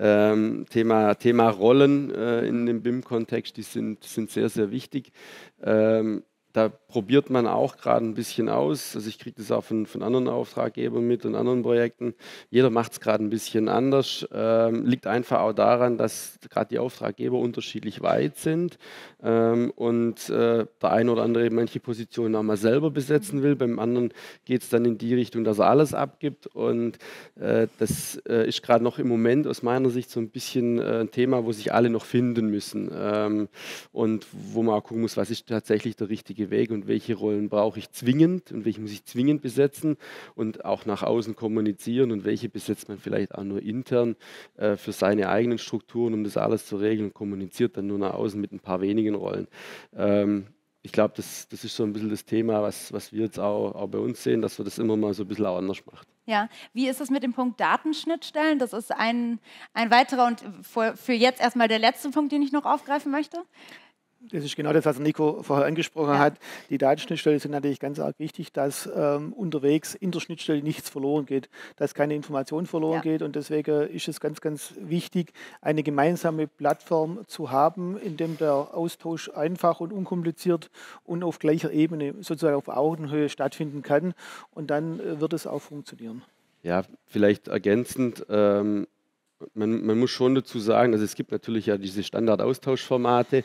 Ähm, Thema, Thema Rollen äh, in dem B I M-Kontext, die sind, sind sehr, sehr wichtig. Ähm, Da probiert man auch gerade ein bisschen aus. Also ich kriege das auch von, von anderen Auftraggebern mit und anderen Projekten. Jeder macht es gerade ein bisschen anders. Ähm, liegt einfach auch daran, dass gerade die Auftraggeber unterschiedlich weit sind ähm, und äh, der eine oder andere manche Positionen auch mal selber besetzen will. Beim anderen geht es dann in die Richtung, dass er alles abgibt. Und äh, das äh, ist gerade noch im Moment aus meiner Sicht so ein bisschen äh, ein Thema, wo sich alle noch finden müssen ähm, und wo man auch gucken muss, was ist tatsächlich der richtige Weg und welche Rollen brauche ich zwingend und welche muss ich zwingend besetzen und auch nach außen kommunizieren und welche besetzt man vielleicht auch nur intern äh, für seine eigenen Strukturen, um das alles zu regeln, und kommuniziert dann nur nach außen mit ein paar wenigen Rollen. Ähm, ich glaube, das, das ist so ein bisschen das Thema, was, was wir jetzt auch, auch bei uns sehen, dass wir das immer mal so ein bisschen auch anders machen. Ja, wie ist es mit dem Punkt Datenschnittstellen? Das ist ein, ein weiterer und für, für jetzt erstmal der letzte Punkt, den ich noch aufgreifen möchte. Das ist genau das, was Nico vorher angesprochen ja. hat. Die Datenschnittstellen sind natürlich ganz arg wichtig, dass ähm, unterwegs in der Schnittstelle nichts verloren geht, dass keine Information verloren ja. geht. Und deswegen ist es ganz, ganz wichtig, eine gemeinsame Plattform zu haben, in dem der Austausch einfach und unkompliziert und auf gleicher Ebene, sozusagen auf Augenhöhe stattfinden kann. Und dann äh, wird es auch funktionieren. Ja, vielleicht ergänzend. Ähm Man, man muss schon dazu sagen, also es gibt natürlich ja diese Standardaustauschformate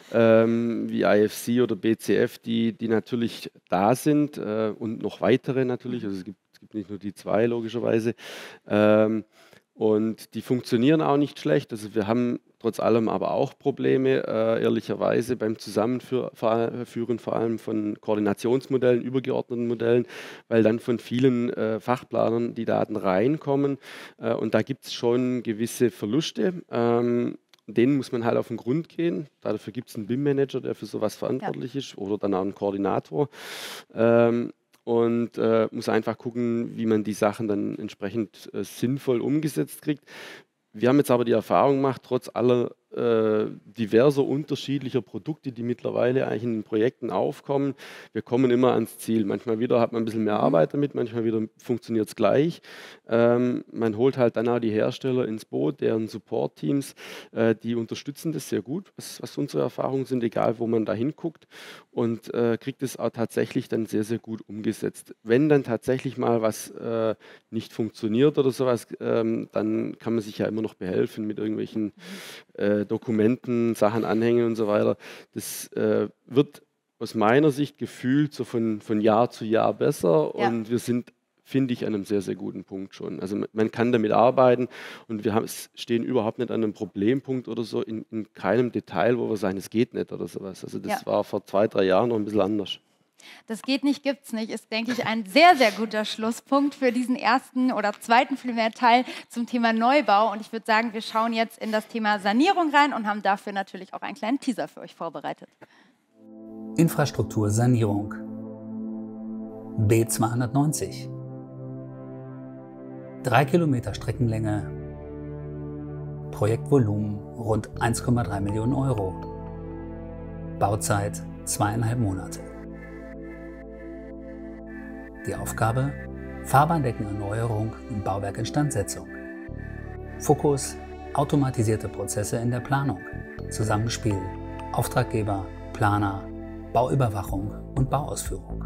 ähm, wie I F C oder B C F, die, die natürlich da sind äh, und noch weitere natürlich, also es gibt, es gibt nicht nur die zwei logischerweise ähm, und die funktionieren auch nicht schlecht, also wir haben trotz allem aber auch Probleme, äh, ehrlicherweise, beim Zusammenführen vor allem von Koordinationsmodellen, übergeordneten Modellen, weil dann von vielen äh, Fachplanern die Daten reinkommen äh, und da gibt es schon gewisse Verluste. Ähm, denen muss man halt auf den Grund gehen. Dafür gibt es einen B I M-Manager, der für sowas verantwortlich ja. ist, oder dann auch einen Koordinator. Ähm, und äh, muss einfach gucken, wie man die Sachen dann entsprechend äh, sinnvoll umgesetzt kriegt. Wir haben jetzt aber die Erfahrung gemacht, trotz aller äh, diverser unterschiedlicher Produkte, die mittlerweile eigentlich in den Projekten aufkommen, wir kommen immer ans Ziel. Manchmal wieder hat man ein bisschen mehr Arbeit damit, manchmal wieder funktioniert es gleich. Ähm, man holt halt dann auch die Hersteller ins Boot, deren Support-Teams, äh, die unterstützen das sehr gut, was, was unsere Erfahrungen sind, egal wo man da hinguckt, und äh, kriegt es auch tatsächlich dann sehr, sehr gut umgesetzt. Wenn dann tatsächlich mal was äh, nicht funktioniert oder sowas, ähm, dann kann man sich ja immer noch behelfen mit irgendwelchen äh, Dokumenten, Sachen anhängen und so weiter. Das äh, wird aus meiner Sicht gefühlt so von, von Jahr zu Jahr besser ja. und wir sind, finde ich, an einem sehr, sehr guten Punkt schon. Also man kann damit arbeiten und wir haben, stehen überhaupt nicht an einem Problempunkt oder so, in, in keinem Detail, wo wir sagen, es geht nicht oder sowas. Also das ja. war vor zwei, drei Jahren noch ein bisschen anders. Das geht nicht, gibt's nicht, ist, denke ich, ein sehr, sehr guter Schlusspunkt für diesen ersten oder zweiten Teil zum Thema Neubau. Und ich würde sagen, wir schauen jetzt in das Thema Sanierung rein und haben dafür natürlich auch einen kleinen Teaser für euch vorbereitet. Infrastruktursanierung. B zweihundertneunzig. Drei Kilometer Streckenlänge, Projektvolumen rund eins Komma drei Millionen Euro, Bauzeit zweieinhalb Monate. Die Aufgabe: Fahrbahndeckenerneuerung und Bauwerkinstandsetzung. Fokus: automatisierte Prozesse in der Planung, Zusammenspiel Auftraggeber, Planer, Bauüberwachung und Bauausführung.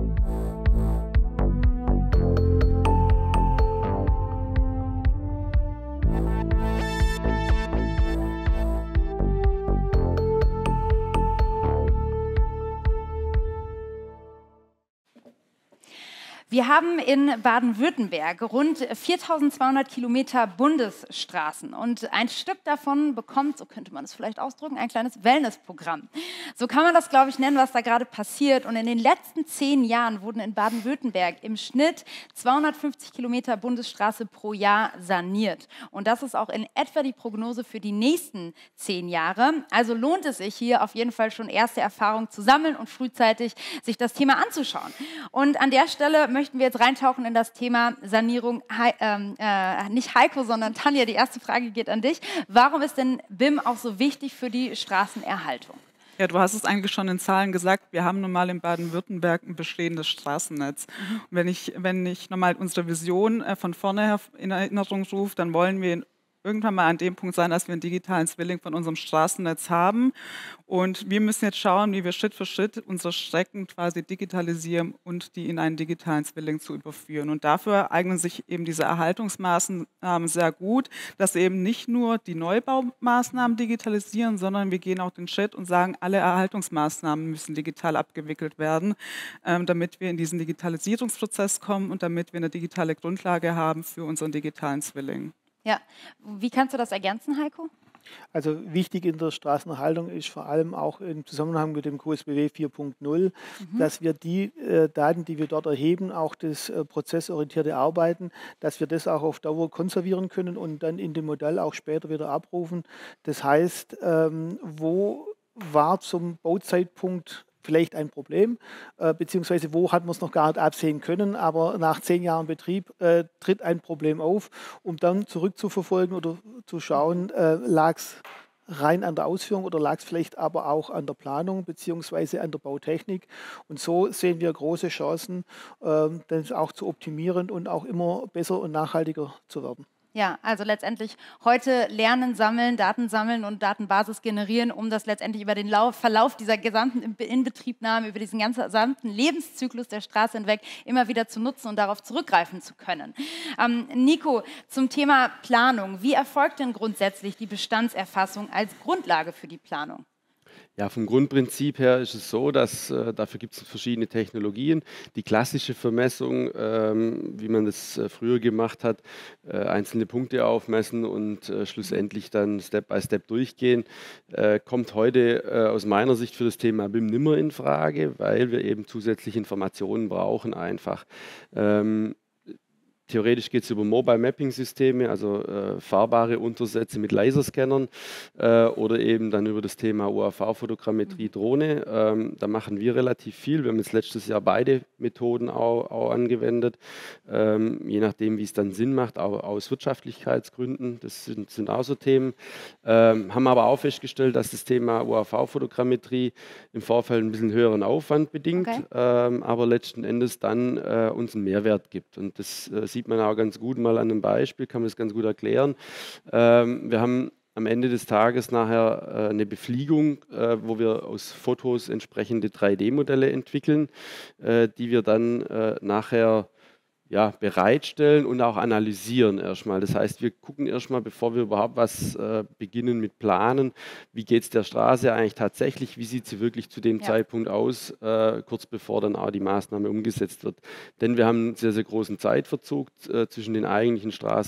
Wir haben in Baden-Württemberg rund viertausendzweihundert Kilometer Bundesstraßen und ein Stück davon bekommt, so könnte man es vielleicht ausdrücken, ein kleines Wellnessprogramm. So kann man das, glaube ich, nennen, was da gerade passiert. Und in den letzten zehn Jahren wurden in Baden-Württemberg im Schnitt zweihundertfünfzig Kilometer Bundesstraße pro Jahr saniert. Und das ist auch in etwa die Prognose für die nächsten zehn Jahre. Also lohnt es sich hier auf jeden Fall schon erste Erfahrungen zu sammeln und frühzeitig sich das Thema anzuschauen. Und an der Stelle möchte möchten wir jetzt reintauchen in das Thema Sanierung. He ähm, äh, nicht Heiko, sondern Tanja, die erste Frage geht an dich. Warum ist denn B I M auch so wichtig für die Straßenerhaltung? Ja, du hast es eigentlich schon in Zahlen gesagt. Wir haben nun mal in Baden-Württemberg ein bestehendes Straßennetz. Mhm. Und wenn ich, wenn ich nochmal unsere Vision äh, von vorne her in Erinnerung rufe, dann wollen wir in irgendwann mal an dem Punkt sein, dass wir einen digitalen Zwilling von unserem Straßennetz haben. Und wir müssen jetzt schauen, wie wir Schritt für Schritt unsere Strecken quasi digitalisieren und die in einen digitalen Zwilling zu überführen. Und dafür eignen sich eben diese Erhaltungsmaßnahmen sehr gut, dass wir eben nicht nur die Neubaumaßnahmen digitalisieren, sondern wir gehen auch den Schritt und sagen, alle Erhaltungsmaßnahmen müssen digital abgewickelt werden, ähm, damit wir in diesen Digitalisierungsprozess kommen und damit wir eine digitale Grundlage haben für unseren digitalen Zwilling. Ja, wie kannst du das ergänzen, Heiko? Also wichtig in der Straßenerhaltung ist vor allem auch im Zusammenhang mit dem Q S B W vier Punkt null, mhm. dass wir die äh, Daten, die wir dort erheben, auch das äh, prozessorientierte Arbeiten, dass wir das auch auf Dauer konservieren können und dann in dem Modell auch später wieder abrufen. Das heißt, ähm, wo war zum Bauzeitpunkt vielleicht ein Problem, äh, beziehungsweise wo hat man es noch gar nicht absehen können, aber nach zehn Jahren Betrieb äh, tritt ein Problem auf, um dann zurückzuverfolgen oder zu schauen, äh, lag es rein an der Ausführung oder lag es vielleicht aber auch an der Planung beziehungsweise an der Bautechnik. Und so sehen wir große Chancen, äh, das auch zu optimieren und auch immer besser und nachhaltiger zu werden. Ja, also letztendlich heute lernen, sammeln, Daten sammeln und Datenbasis generieren, um das letztendlich über den Lauf, Verlauf dieser gesamten Inbetriebnahme, über diesen ganzen gesamten Lebenszyklus der Straße hinweg immer wieder zu nutzen und darauf zurückgreifen zu können. Ähm, Nico, zum Thema Planung. Wie erfolgt denn grundsätzlich die Bestandserfassung als Grundlage für die Planung? Ja, vom Grundprinzip her ist es so, dass äh, dafür gibt es verschiedene Technologien. Die klassische Vermessung, ähm, wie man das äh, früher gemacht hat, äh, einzelne Punkte aufmessen und äh, schlussendlich dann Step by Step durchgehen, äh, kommt heute äh, aus meiner Sicht für das Thema B I M nimmer in Frage, weil wir eben zusätzliche Informationen brauchen einfach. Ähm, Theoretisch geht es über Mobile Mapping Systeme, also äh, fahrbare Untersätze mit Laserscannern äh, oder eben dann über das Thema U A V-Fotogrammetrie Drohne. Ähm, da machen wir relativ viel. Wir haben jetzt letztes Jahr beide Methoden auch, auch angewendet, ähm, je nachdem, wie es dann Sinn macht, auch aus Wirtschaftlichkeitsgründen. Das sind, sind auch so Themen. Ähm, haben aber auch festgestellt, dass das Thema U A V-Fotogrammetrie im Vorfeld ein bisschen höheren Aufwand bedingt, okay. ähm, aber letzten Endes dann äh, uns einen Mehrwert gibt. Und das äh, sieht man auch ganz gut mal an einem Beispiel, kann man das ganz gut erklären. Ähm, wir haben am Ende des Tages nachher äh, eine Befliegung, äh, wo wir aus Fotos entsprechende drei D Modelle entwickeln, äh, die wir dann äh, nachher ja, bereitstellen und auch analysieren erstmal. Das heißt, wir gucken erstmal, bevor wir überhaupt was äh, beginnen mit Planen, wie geht es der Straße eigentlich tatsächlich, wie sieht sie wirklich zu dem ja. Zeitpunkt aus, äh, kurz bevor dann auch die Maßnahme umgesetzt wird. Denn wir haben einen sehr, sehr großen Zeitverzug äh, zwischen den eigentlichen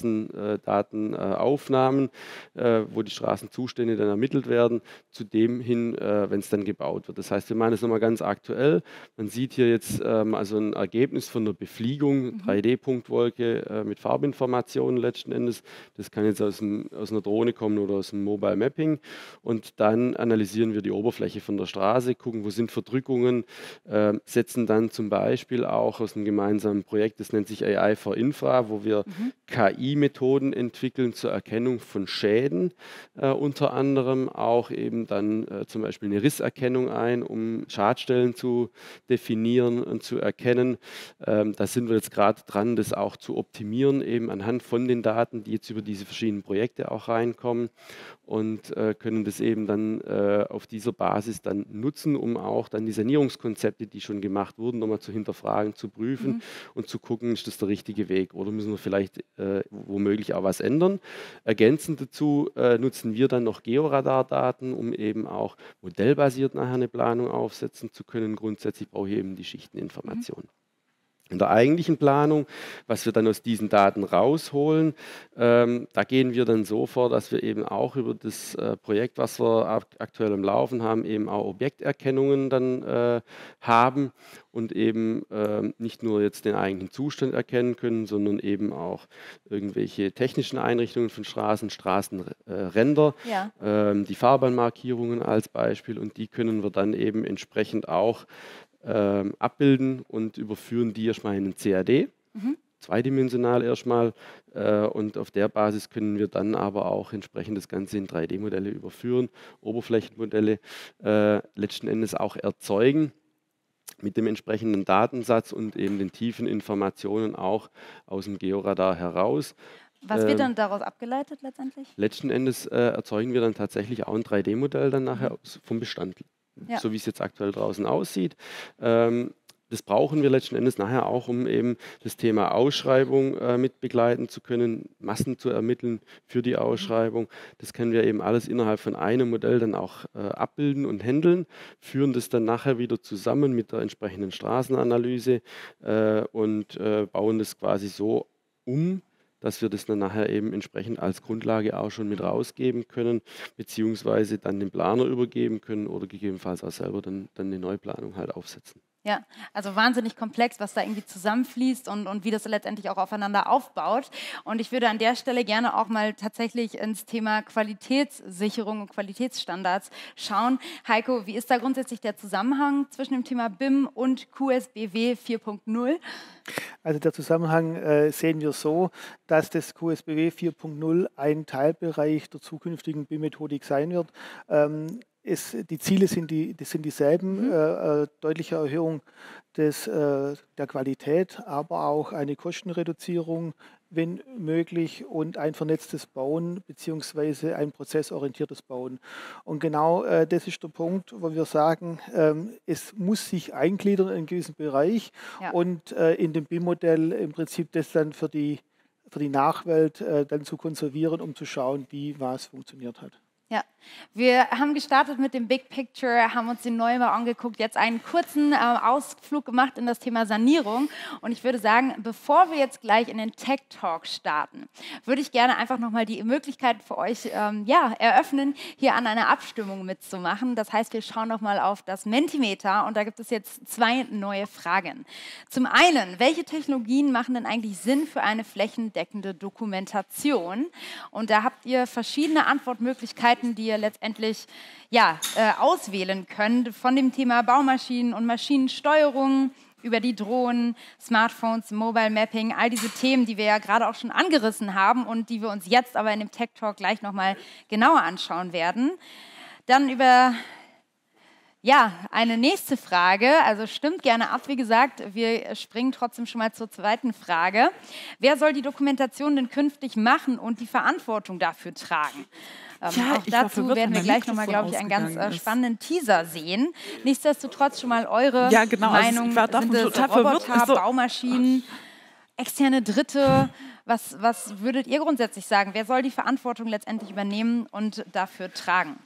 Straßendatenaufnahmen, äh, äh, wo die Straßenzustände dann ermittelt werden, zu dem hin, äh, wenn es dann gebaut wird. Das heißt, wir machen es nochmal ganz aktuell. Man sieht hier jetzt ähm, also ein Ergebnis von einer Befliegung, drei drei D-Punktwolke äh, mit Farbinformationen letzten Endes. Das kann jetzt aus, dem, aus einer Drohne kommen oder aus dem Mobile Mapping. Und dann analysieren wir die Oberfläche von der Straße, gucken, wo sind Verdrückungen, äh, setzen dann zum Beispiel auch aus einem gemeinsamen Projekt, das nennt sich A I for Infra, wo wir mhm. K I-Methoden entwickeln zur Erkennung von Schäden, äh, unter anderem auch eben dann äh, zum Beispiel eine Risserkennung ein, um Schadstellen zu definieren und zu erkennen. Ähm, da sind wir jetzt gerade dran, das auch zu optimieren, eben anhand von den Daten, die jetzt über diese verschiedenen Projekte auch reinkommen, und äh, können das eben dann äh, auf dieser Basis dann nutzen, um auch dann die Sanierungskonzepte, die schon gemacht wurden, nochmal zu hinterfragen, zu prüfen mhm. und zu gucken, ist das der richtige Weg oder müssen wir vielleicht äh, womöglich auch was ändern. Ergänzend dazu äh, nutzen wir dann noch Georadardaten, um eben auch modellbasiert nachher eine Planung aufsetzen zu können. Grundsätzlich brauche ich eben die Schichteninformation. Mhm. In der eigentlichen Planung, was wir dann aus diesen Daten rausholen, ähm, da gehen wir dann so vor, dass wir eben auch über das äh, Projekt, was wir aktuell im Laufen haben, eben auch Objekterkennungen dann äh, haben und eben äh, nicht nur jetzt den eigentlichen Zustand erkennen können, sondern eben auch irgendwelche technischen Einrichtungen von Straßen, Straßenränder, äh, ja. ähm, die Fahrbahnmarkierungen als Beispiel, und die können wir dann eben entsprechend auch Ähm, abbilden und überführen die erstmal in einen C A D, mhm. zweidimensional erstmal, äh, und auf der Basis können wir dann aber auch entsprechend das Ganze in drei D-Modelle überführen, Oberflächenmodelle äh, letzten Endes auch erzeugen mit dem entsprechenden Datensatz und eben den tiefen Informationen auch aus dem Georadar heraus. Was wird dann daraus abgeleitet letztendlich? Letzten Endes äh, erzeugen wir dann tatsächlich auch ein drei D-Modell dann nachher mhm. vom Bestand. Ja. So wie es jetzt aktuell draußen aussieht. Ähm, das brauchen wir letzten Endes nachher auch, um eben das Thema Ausschreibung äh, mit begleiten zu können, Massen zu ermitteln für die Ausschreibung. Das können wir eben alles innerhalb von einem Modell dann auch äh, abbilden und handeln, führen das dann nachher wieder zusammen mit der entsprechenden Straßenanalyse äh, und äh, bauen das quasi so um, dass wir das dann nachher eben entsprechend als Grundlage auch schon mit rausgeben können, beziehungsweise dann dem Planer übergeben können oder gegebenenfalls auch selber dann, dann eine Neuplanung halt aufsetzen. Ja, also wahnsinnig komplex, was da irgendwie zusammenfließt und, und wie das letztendlich auch aufeinander aufbaut. Und ich würde an der Stelle gerne auch mal tatsächlich ins Thema Qualitätssicherung und Qualitätsstandards schauen. Heiko, wie ist da grundsätzlich der Zusammenhang zwischen dem Thema B I M und Q S B W vier Punkt null? Also der Zusammenhang äh, sehen wir so, dass das Q S B W vier Punkt null ein Teilbereich der zukünftigen B I M-Methodik sein wird. Ähm, Es, die Ziele sind, die, die sind dieselben, mhm. äh, deutliche Erhöhung des, äh, der Qualität, aber auch eine Kostenreduzierung, wenn möglich, und ein vernetztes Bauen bzw. ein prozessorientiertes Bauen. Und genau äh, das ist der Punkt, wo wir sagen, ähm, es muss sich eingliedern in einen gewissen Bereich ja. und äh, in dem B I M-Modell im Prinzip das dann für die, für die Nachwelt äh, dann zu konservieren, um zu schauen, wie was funktioniert hat. Ja, wir haben gestartet mit dem Big Picture, haben uns den Neubau angeguckt, jetzt einen kurzen äh, Ausflug gemacht in das Thema Sanierung. Und ich würde sagen, bevor wir jetzt gleich in den Tech Talk starten, würde ich gerne einfach nochmal die Möglichkeit für euch ähm, ja, eröffnen, hier an einer Abstimmung mitzumachen. Das heißt, wir schauen nochmal auf das Mentimeter und da gibt es jetzt zwei neue Fragen. Zum einen, welche Technologien machen denn eigentlich Sinn für eine flächendeckende Dokumentation? Und da habt ihr verschiedene Antwortmöglichkeiten, die ihr letztendlich ja, äh, auswählen könnt, von dem Thema Baumaschinen und Maschinensteuerung über die Drohnen, Smartphones, Mobile Mapping, all diese Themen, die wir ja gerade auch schon angerissen haben und die wir uns jetzt aber in dem Tech Talk gleich nochmal genauer anschauen werden. Dann über ja, eine nächste Frage, also stimmt gerne ab, wie gesagt, wir springen trotzdem schon mal zur zweiten Frage. Wer soll die Dokumentation denn künftig machen und die Verantwortung dafür tragen? Ähm, ja, auch dazu werden wir gleich nochmal, glaube ich, einen ganz äh, spannenden Teaser sehen. Nichtsdestotrotz schon mal eure ja, genau, Meinung. Also ich war Sind es total Roboter, verwirrt. So. Baumaschinen, externe Dritte? Was, was würdet ihr grundsätzlich sagen? Wer soll die Verantwortung letztendlich übernehmen und dafür tragen?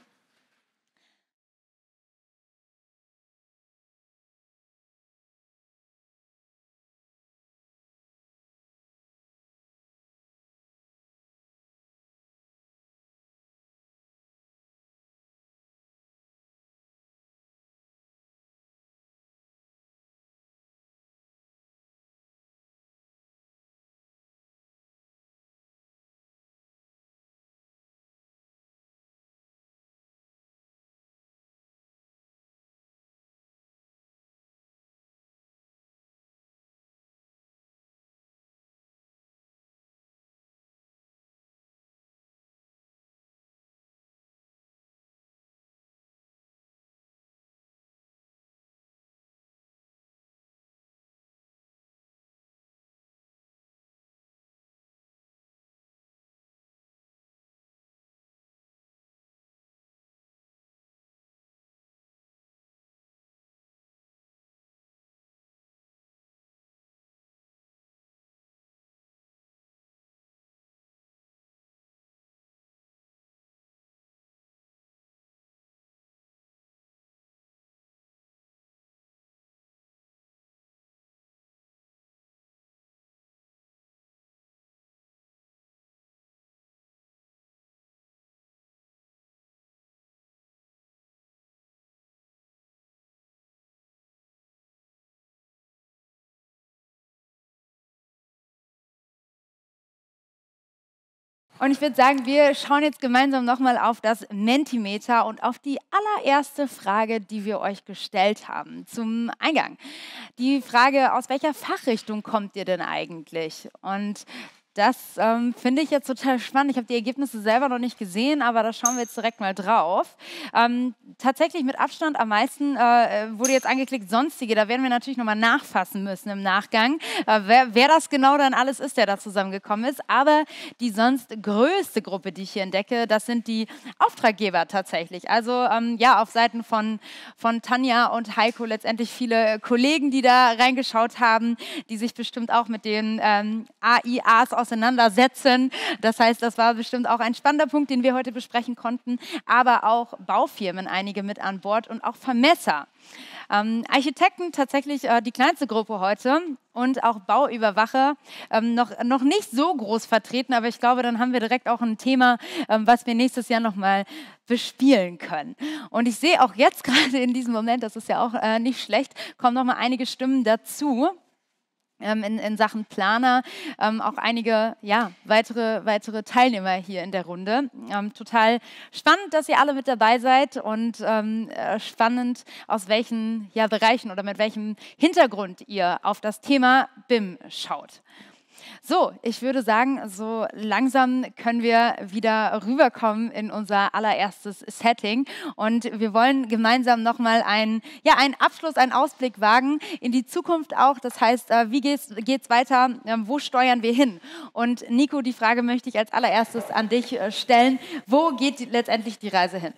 Und ich würde sagen, wir schauen jetzt gemeinsam nochmal auf das Mentimeter und auf die allererste Frage, die wir euch gestellt haben zum Eingang. Die Frage, aus welcher Fachrichtung kommt ihr denn eigentlich? Und das ähm, finde ich jetzt total spannend. Ich habe die Ergebnisse selber noch nicht gesehen, aber da schauen wir jetzt direkt mal drauf. Ähm, tatsächlich mit Abstand am meisten äh, wurde jetzt angeklickt Sonstige. Da werden wir natürlich nochmal nachfassen müssen im Nachgang, äh, wer, wer das genau dann alles ist, der da zusammengekommen ist. Aber die sonst größte Gruppe, die ich hier entdecke, das sind die Auftraggeber tatsächlich. Also ähm, ja, auf Seiten von, von Tanja und Heiko letztendlich viele Kollegen, die da reingeschaut haben, die sich bestimmt auch mit den ähm, A I As auseinandersetzen. Das heißt, das war bestimmt auch ein spannender Punkt, den wir heute besprechen konnten, aber auch Baufirmen, einige mit an Bord und auch Vermesser. Ähm, Architekten tatsächlich äh, die kleinste Gruppe heute und auch Bauüberwacher ähm, noch, noch nicht so groß vertreten, aber ich glaube, dann haben wir direkt auch ein Thema, ähm, was wir nächstes Jahr nochmal bespielen können. Und ich sehe auch jetzt gerade in diesem Moment, das ist ja auch äh, nicht schlecht, kommen nochmal einige Stimmen dazu. In, in Sachen Planer, ähm, auch einige ja, weitere, weitere Teilnehmer hier in der Runde. Ähm, total spannend, dass ihr alle mit dabei seid und ähm, äh, spannend, aus welchen ja, Bereichen oder mit welchem Hintergrund ihr auf das Thema B I M schaut. So, ich würde sagen, so langsam können wir wieder rüberkommen in unser allererstes Setting und wir wollen gemeinsam nochmal einen, ja, einen Abschluss, einen Ausblick wagen in die Zukunft auch. Das heißt, wie geht es weiter, wo steuern wir hin? Und Nico, die Frage möchte ich als allererstes an dich stellen. Wo geht die, letztendlich die Reise hin?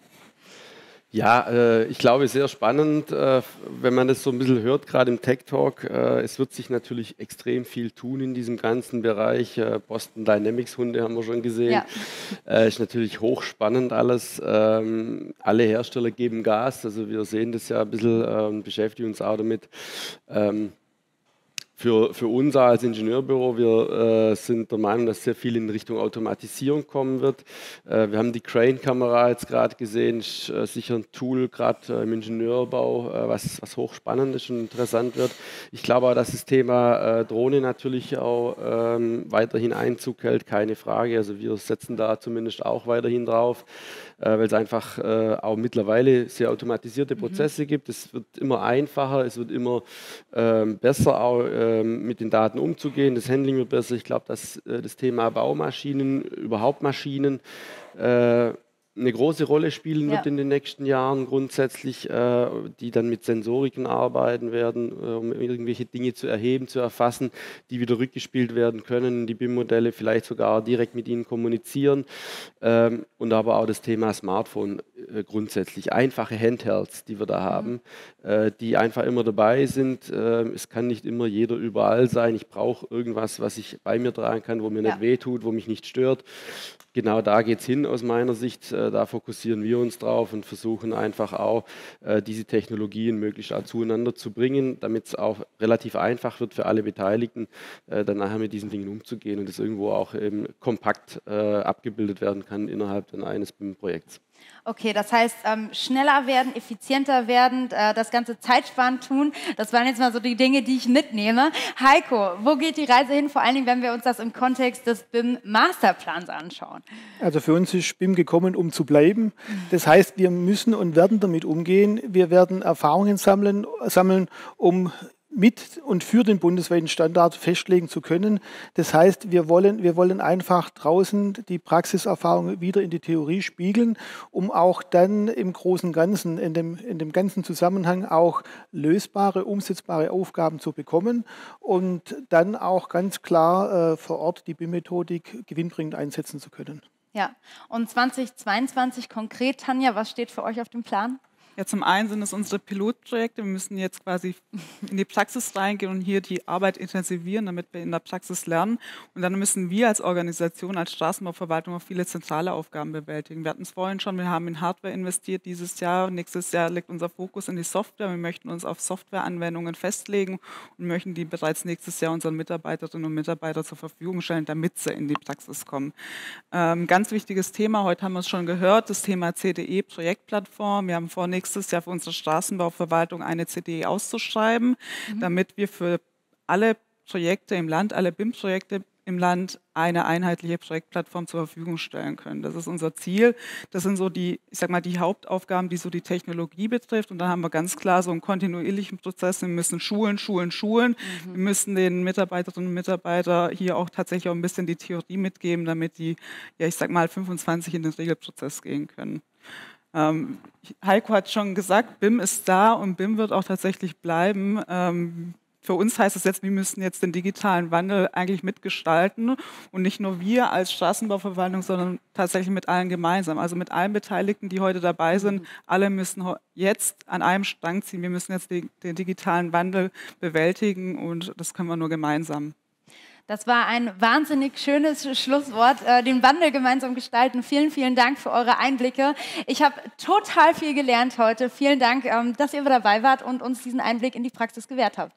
Ja, äh, ich glaube, sehr spannend, äh, wenn man das so ein bisschen hört, gerade im Tech Talk. Äh, es wird sich natürlich extrem viel tun in diesem ganzen Bereich. Äh, Boston Dynamics Hunde haben wir schon gesehen. Ja. Äh, ist natürlich hochspannend alles. Ähm, alle Hersteller geben Gas. Also wir sehen das ja ein bisschen äh, und beschäftigen uns auch damit. Ähm, Für, für uns als Ingenieurbüro, wir äh, sind der Meinung, dass sehr viel in Richtung Automatisierung kommen wird. Äh, wir haben die Crane-Kamera jetzt gerade gesehen, ist äh, sicher ein Tool, gerade äh, im Ingenieurbau, äh, was, was hochspannend ist und interessant wird. Ich glaube auch, dass das Thema äh, Drohne natürlich auch ähm, weiterhin Einzug hält, keine Frage. Also wir setzen da zumindest auch weiterhin drauf, äh, weil es einfach äh, auch mittlerweile sehr automatisierte Prozesse mhm. gibt. Es wird immer einfacher, es wird immer ähm, besser auch äh, mit den Daten umzugehen, das Handling wird besser. Ich glaube, dass äh, das Thema Baumaschinen, überhaupt Maschinen, äh, eine große Rolle spielen wird ja. in den nächsten Jahren grundsätzlich, äh, die dann mit Sensoriken arbeiten werden, äh, um irgendwelche Dinge zu erheben, zu erfassen, die wieder rückgespielt werden können, die B I M-Modelle vielleicht sogar direkt mit ihnen kommunizieren ähm, und aber auch das Thema Smartphone äh, grundsätzlich, einfache Handhelds, die wir da haben, mhm. äh, die einfach immer dabei sind. Äh, es kann nicht immer jeder überall sein. Ich brauche irgendwas, was ich bei mir tragen kann, wo mir ja. nicht wehtut, wo mich nicht stört. Genau da geht es hin aus meiner Sicht. Äh, da fokussieren wir uns drauf und versuchen einfach auch, äh, diese Technologien möglichst auch zueinander zu bringen, damit es auch relativ einfach wird für alle Beteiligten, äh, dann nachher mit diesen Dingen umzugehen und es irgendwo auch eben kompakt äh, abgebildet werden kann innerhalb dann eines B I M-Projekts. Okay, das heißt, ähm, schneller werden, effizienter werden, äh, das Ganze zeitsparend tun. Das waren jetzt mal so die Dinge, die ich mitnehme. Heiko, wo geht die Reise hin, vor allen Dingen, wenn wir uns das im Kontext des B I M-Masterplans anschauen? Also für uns ist B I M gekommen, um zu bleiben. Das heißt, wir müssen und werden damit umgehen. Wir werden Erfahrungen sammeln, sammeln um mit und für den bundesweiten Standard festlegen zu können. Das heißt, wir wollen, wir wollen einfach draußen die Praxiserfahrung wieder in die Theorie spiegeln, um auch dann im großen Ganzen, in dem, in dem ganzen Zusammenhang auch lösbare, umsetzbare Aufgaben zu bekommen und dann auch ganz klar äh, vor Ort die B I M-Methodik gewinnbringend einsetzen zu können. Ja, und zweitausendzweiundzwanzig konkret, Tanja, was steht für euch auf dem Plan? Ja, zum einen sind es unsere Pilotprojekte. Wir müssen jetzt quasi in die Praxis reingehen und hier die Arbeit intensivieren, damit wir in der Praxis lernen. Und dann müssen wir als Organisation, als Straßenbauverwaltung auch viele zentrale Aufgaben bewältigen. Wir hatten es vorhin schon, wir haben in Hardware investiert dieses Jahr. Nächstes Jahr liegt unser Fokus in die Software. Wir möchten uns auf Softwareanwendungen festlegen und möchten die bereits nächstes Jahr unseren Mitarbeiterinnen und Mitarbeitern zur Verfügung stellen, damit sie in die Praxis kommen. Ähm, ganz wichtiges Thema, heute haben wir es schon gehört, das Thema C D E-Projektplattform. Wir haben vor, nächstes Jahr für unsere Straßenbauverwaltung eine C D E auszuschreiben, mhm. damit wir für alle Projekte im Land, alle B I M-Projekte im Land eine einheitliche Projektplattform zur Verfügung stellen können. Das ist unser Ziel. Das sind so die, ich sag mal, die Hauptaufgaben, die so die Technologie betrifft. Und da haben wir ganz klar so einen kontinuierlichen Prozess. Wir müssen schulen, schulen, schulen. Mhm. Wir müssen den Mitarbeiterinnen und Mitarbeitern hier auch tatsächlich auch ein bisschen die Theorie mitgeben, damit die, ja, ich sag mal, fünfundzwanzig in den Regelprozess gehen können. Ähm, Heiko hat schon gesagt, B I M ist da und B I M wird auch tatsächlich bleiben. Ähm, Für uns heißt es jetzt, wir müssen jetzt den digitalen Wandel eigentlich mitgestalten und nicht nur wir als Straßenbauverwaltung, sondern tatsächlich mit allen gemeinsam, also mit allen Beteiligten, die heute dabei sind. Alle müssen jetzt an einem Strang ziehen. Wir müssen jetzt den, den digitalen Wandel bewältigen und das können wir nur gemeinsam. Das war ein wahnsinnig schönes Schlusswort, äh, den Wandel gemeinsam gestalten. Vielen, vielen Dank für eure Einblicke. Ich habe total viel gelernt heute. Vielen Dank, ähm, dass ihr dabei wart und uns diesen Einblick in die Praxis gewährt habt.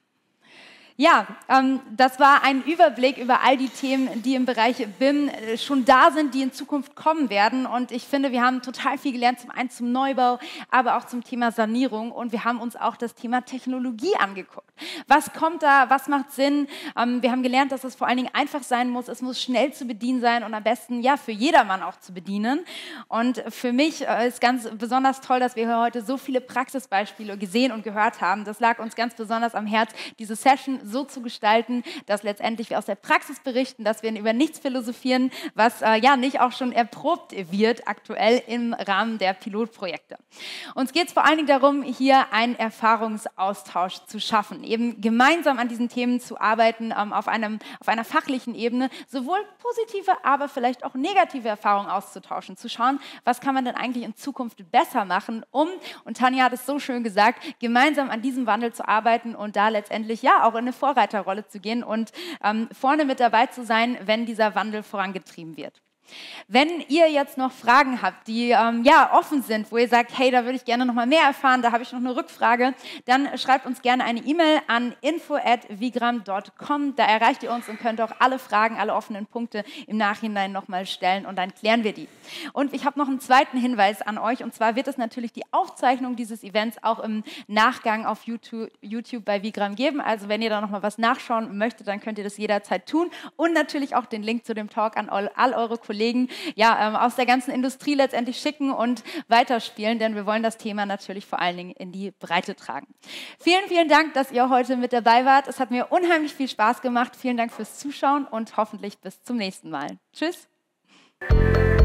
Ja, ähm, das war ein Überblick über all die Themen, die im Bereich B I M äh, schon da sind, die in Zukunft kommen werden. Und ich finde, wir haben total viel gelernt, zum einen zum Neubau, aber auch zum Thema Sanierung. Und wir haben uns auch das Thema Technologie angeguckt. Was kommt da, was macht Sinn? Ähm, wir haben gelernt, dass es vor allen Dingen einfach sein muss. Es muss schnell zu bedienen sein und am besten ja für jedermann auch zu bedienen. Und für mich äh, ist ganz besonders toll, dass wir heute so viele Praxisbeispiele gesehen und gehört haben. Das lag uns ganz besonders am Herz, diese Session so zu gestalten, dass letztendlich wir aus der Praxis berichten, dass wir über nichts philosophieren, was äh, ja nicht auch schon erprobt wird aktuell im Rahmen der Pilotprojekte. Uns geht es vor allen Dingen darum, hier einen Erfahrungsaustausch zu schaffen, eben gemeinsam an diesen Themen zu arbeiten, ähm, auf, einem, auf einer fachlichen Ebene, sowohl positive, aber vielleicht auch negative Erfahrungen auszutauschen, zu schauen, was kann man denn eigentlich in Zukunft besser machen, um, und Tanja hat es so schön gesagt, gemeinsam an diesem Wandel zu arbeiten und da letztendlich ja auch in eine Vorreiterrolle zu gehen und ähm, vorne mit dabei zu sein, wenn dieser Wandel vorangetrieben wird. Wenn ihr jetzt noch Fragen habt, die ähm, ja, offen sind, wo ihr sagt, hey, da würde ich gerne noch mal mehr erfahren, da habe ich noch eine Rückfrage, dann schreibt uns gerne eine E-Mail an info at vigram punkt com. Da erreicht ihr uns und könnt auch alle Fragen, alle offenen Punkte im Nachhinein noch mal stellen und dann klären wir die. Und ich habe noch einen zweiten Hinweis an euch, und zwar wird es natürlich die Aufzeichnung dieses Events auch im Nachgang auf YouTube, YouTube bei Vigram geben. Also wenn ihr da noch mal was nachschauen möchtet, dann könnt ihr das jederzeit tun. Und natürlich auch den Link zu dem Talk an all, all eure Kollegen Kollegen ja, ähm, aus der ganzen Industrie letztendlich schicken und weiterspielen, denn wir wollen das Thema natürlich vor allen Dingen in die Breite tragen. Vielen, vielen Dank, dass ihr heute mit dabei wart. Es hat mir unheimlich viel Spaß gemacht. Vielen Dank fürs Zuschauen und hoffentlich bis zum nächsten Mal. Tschüss.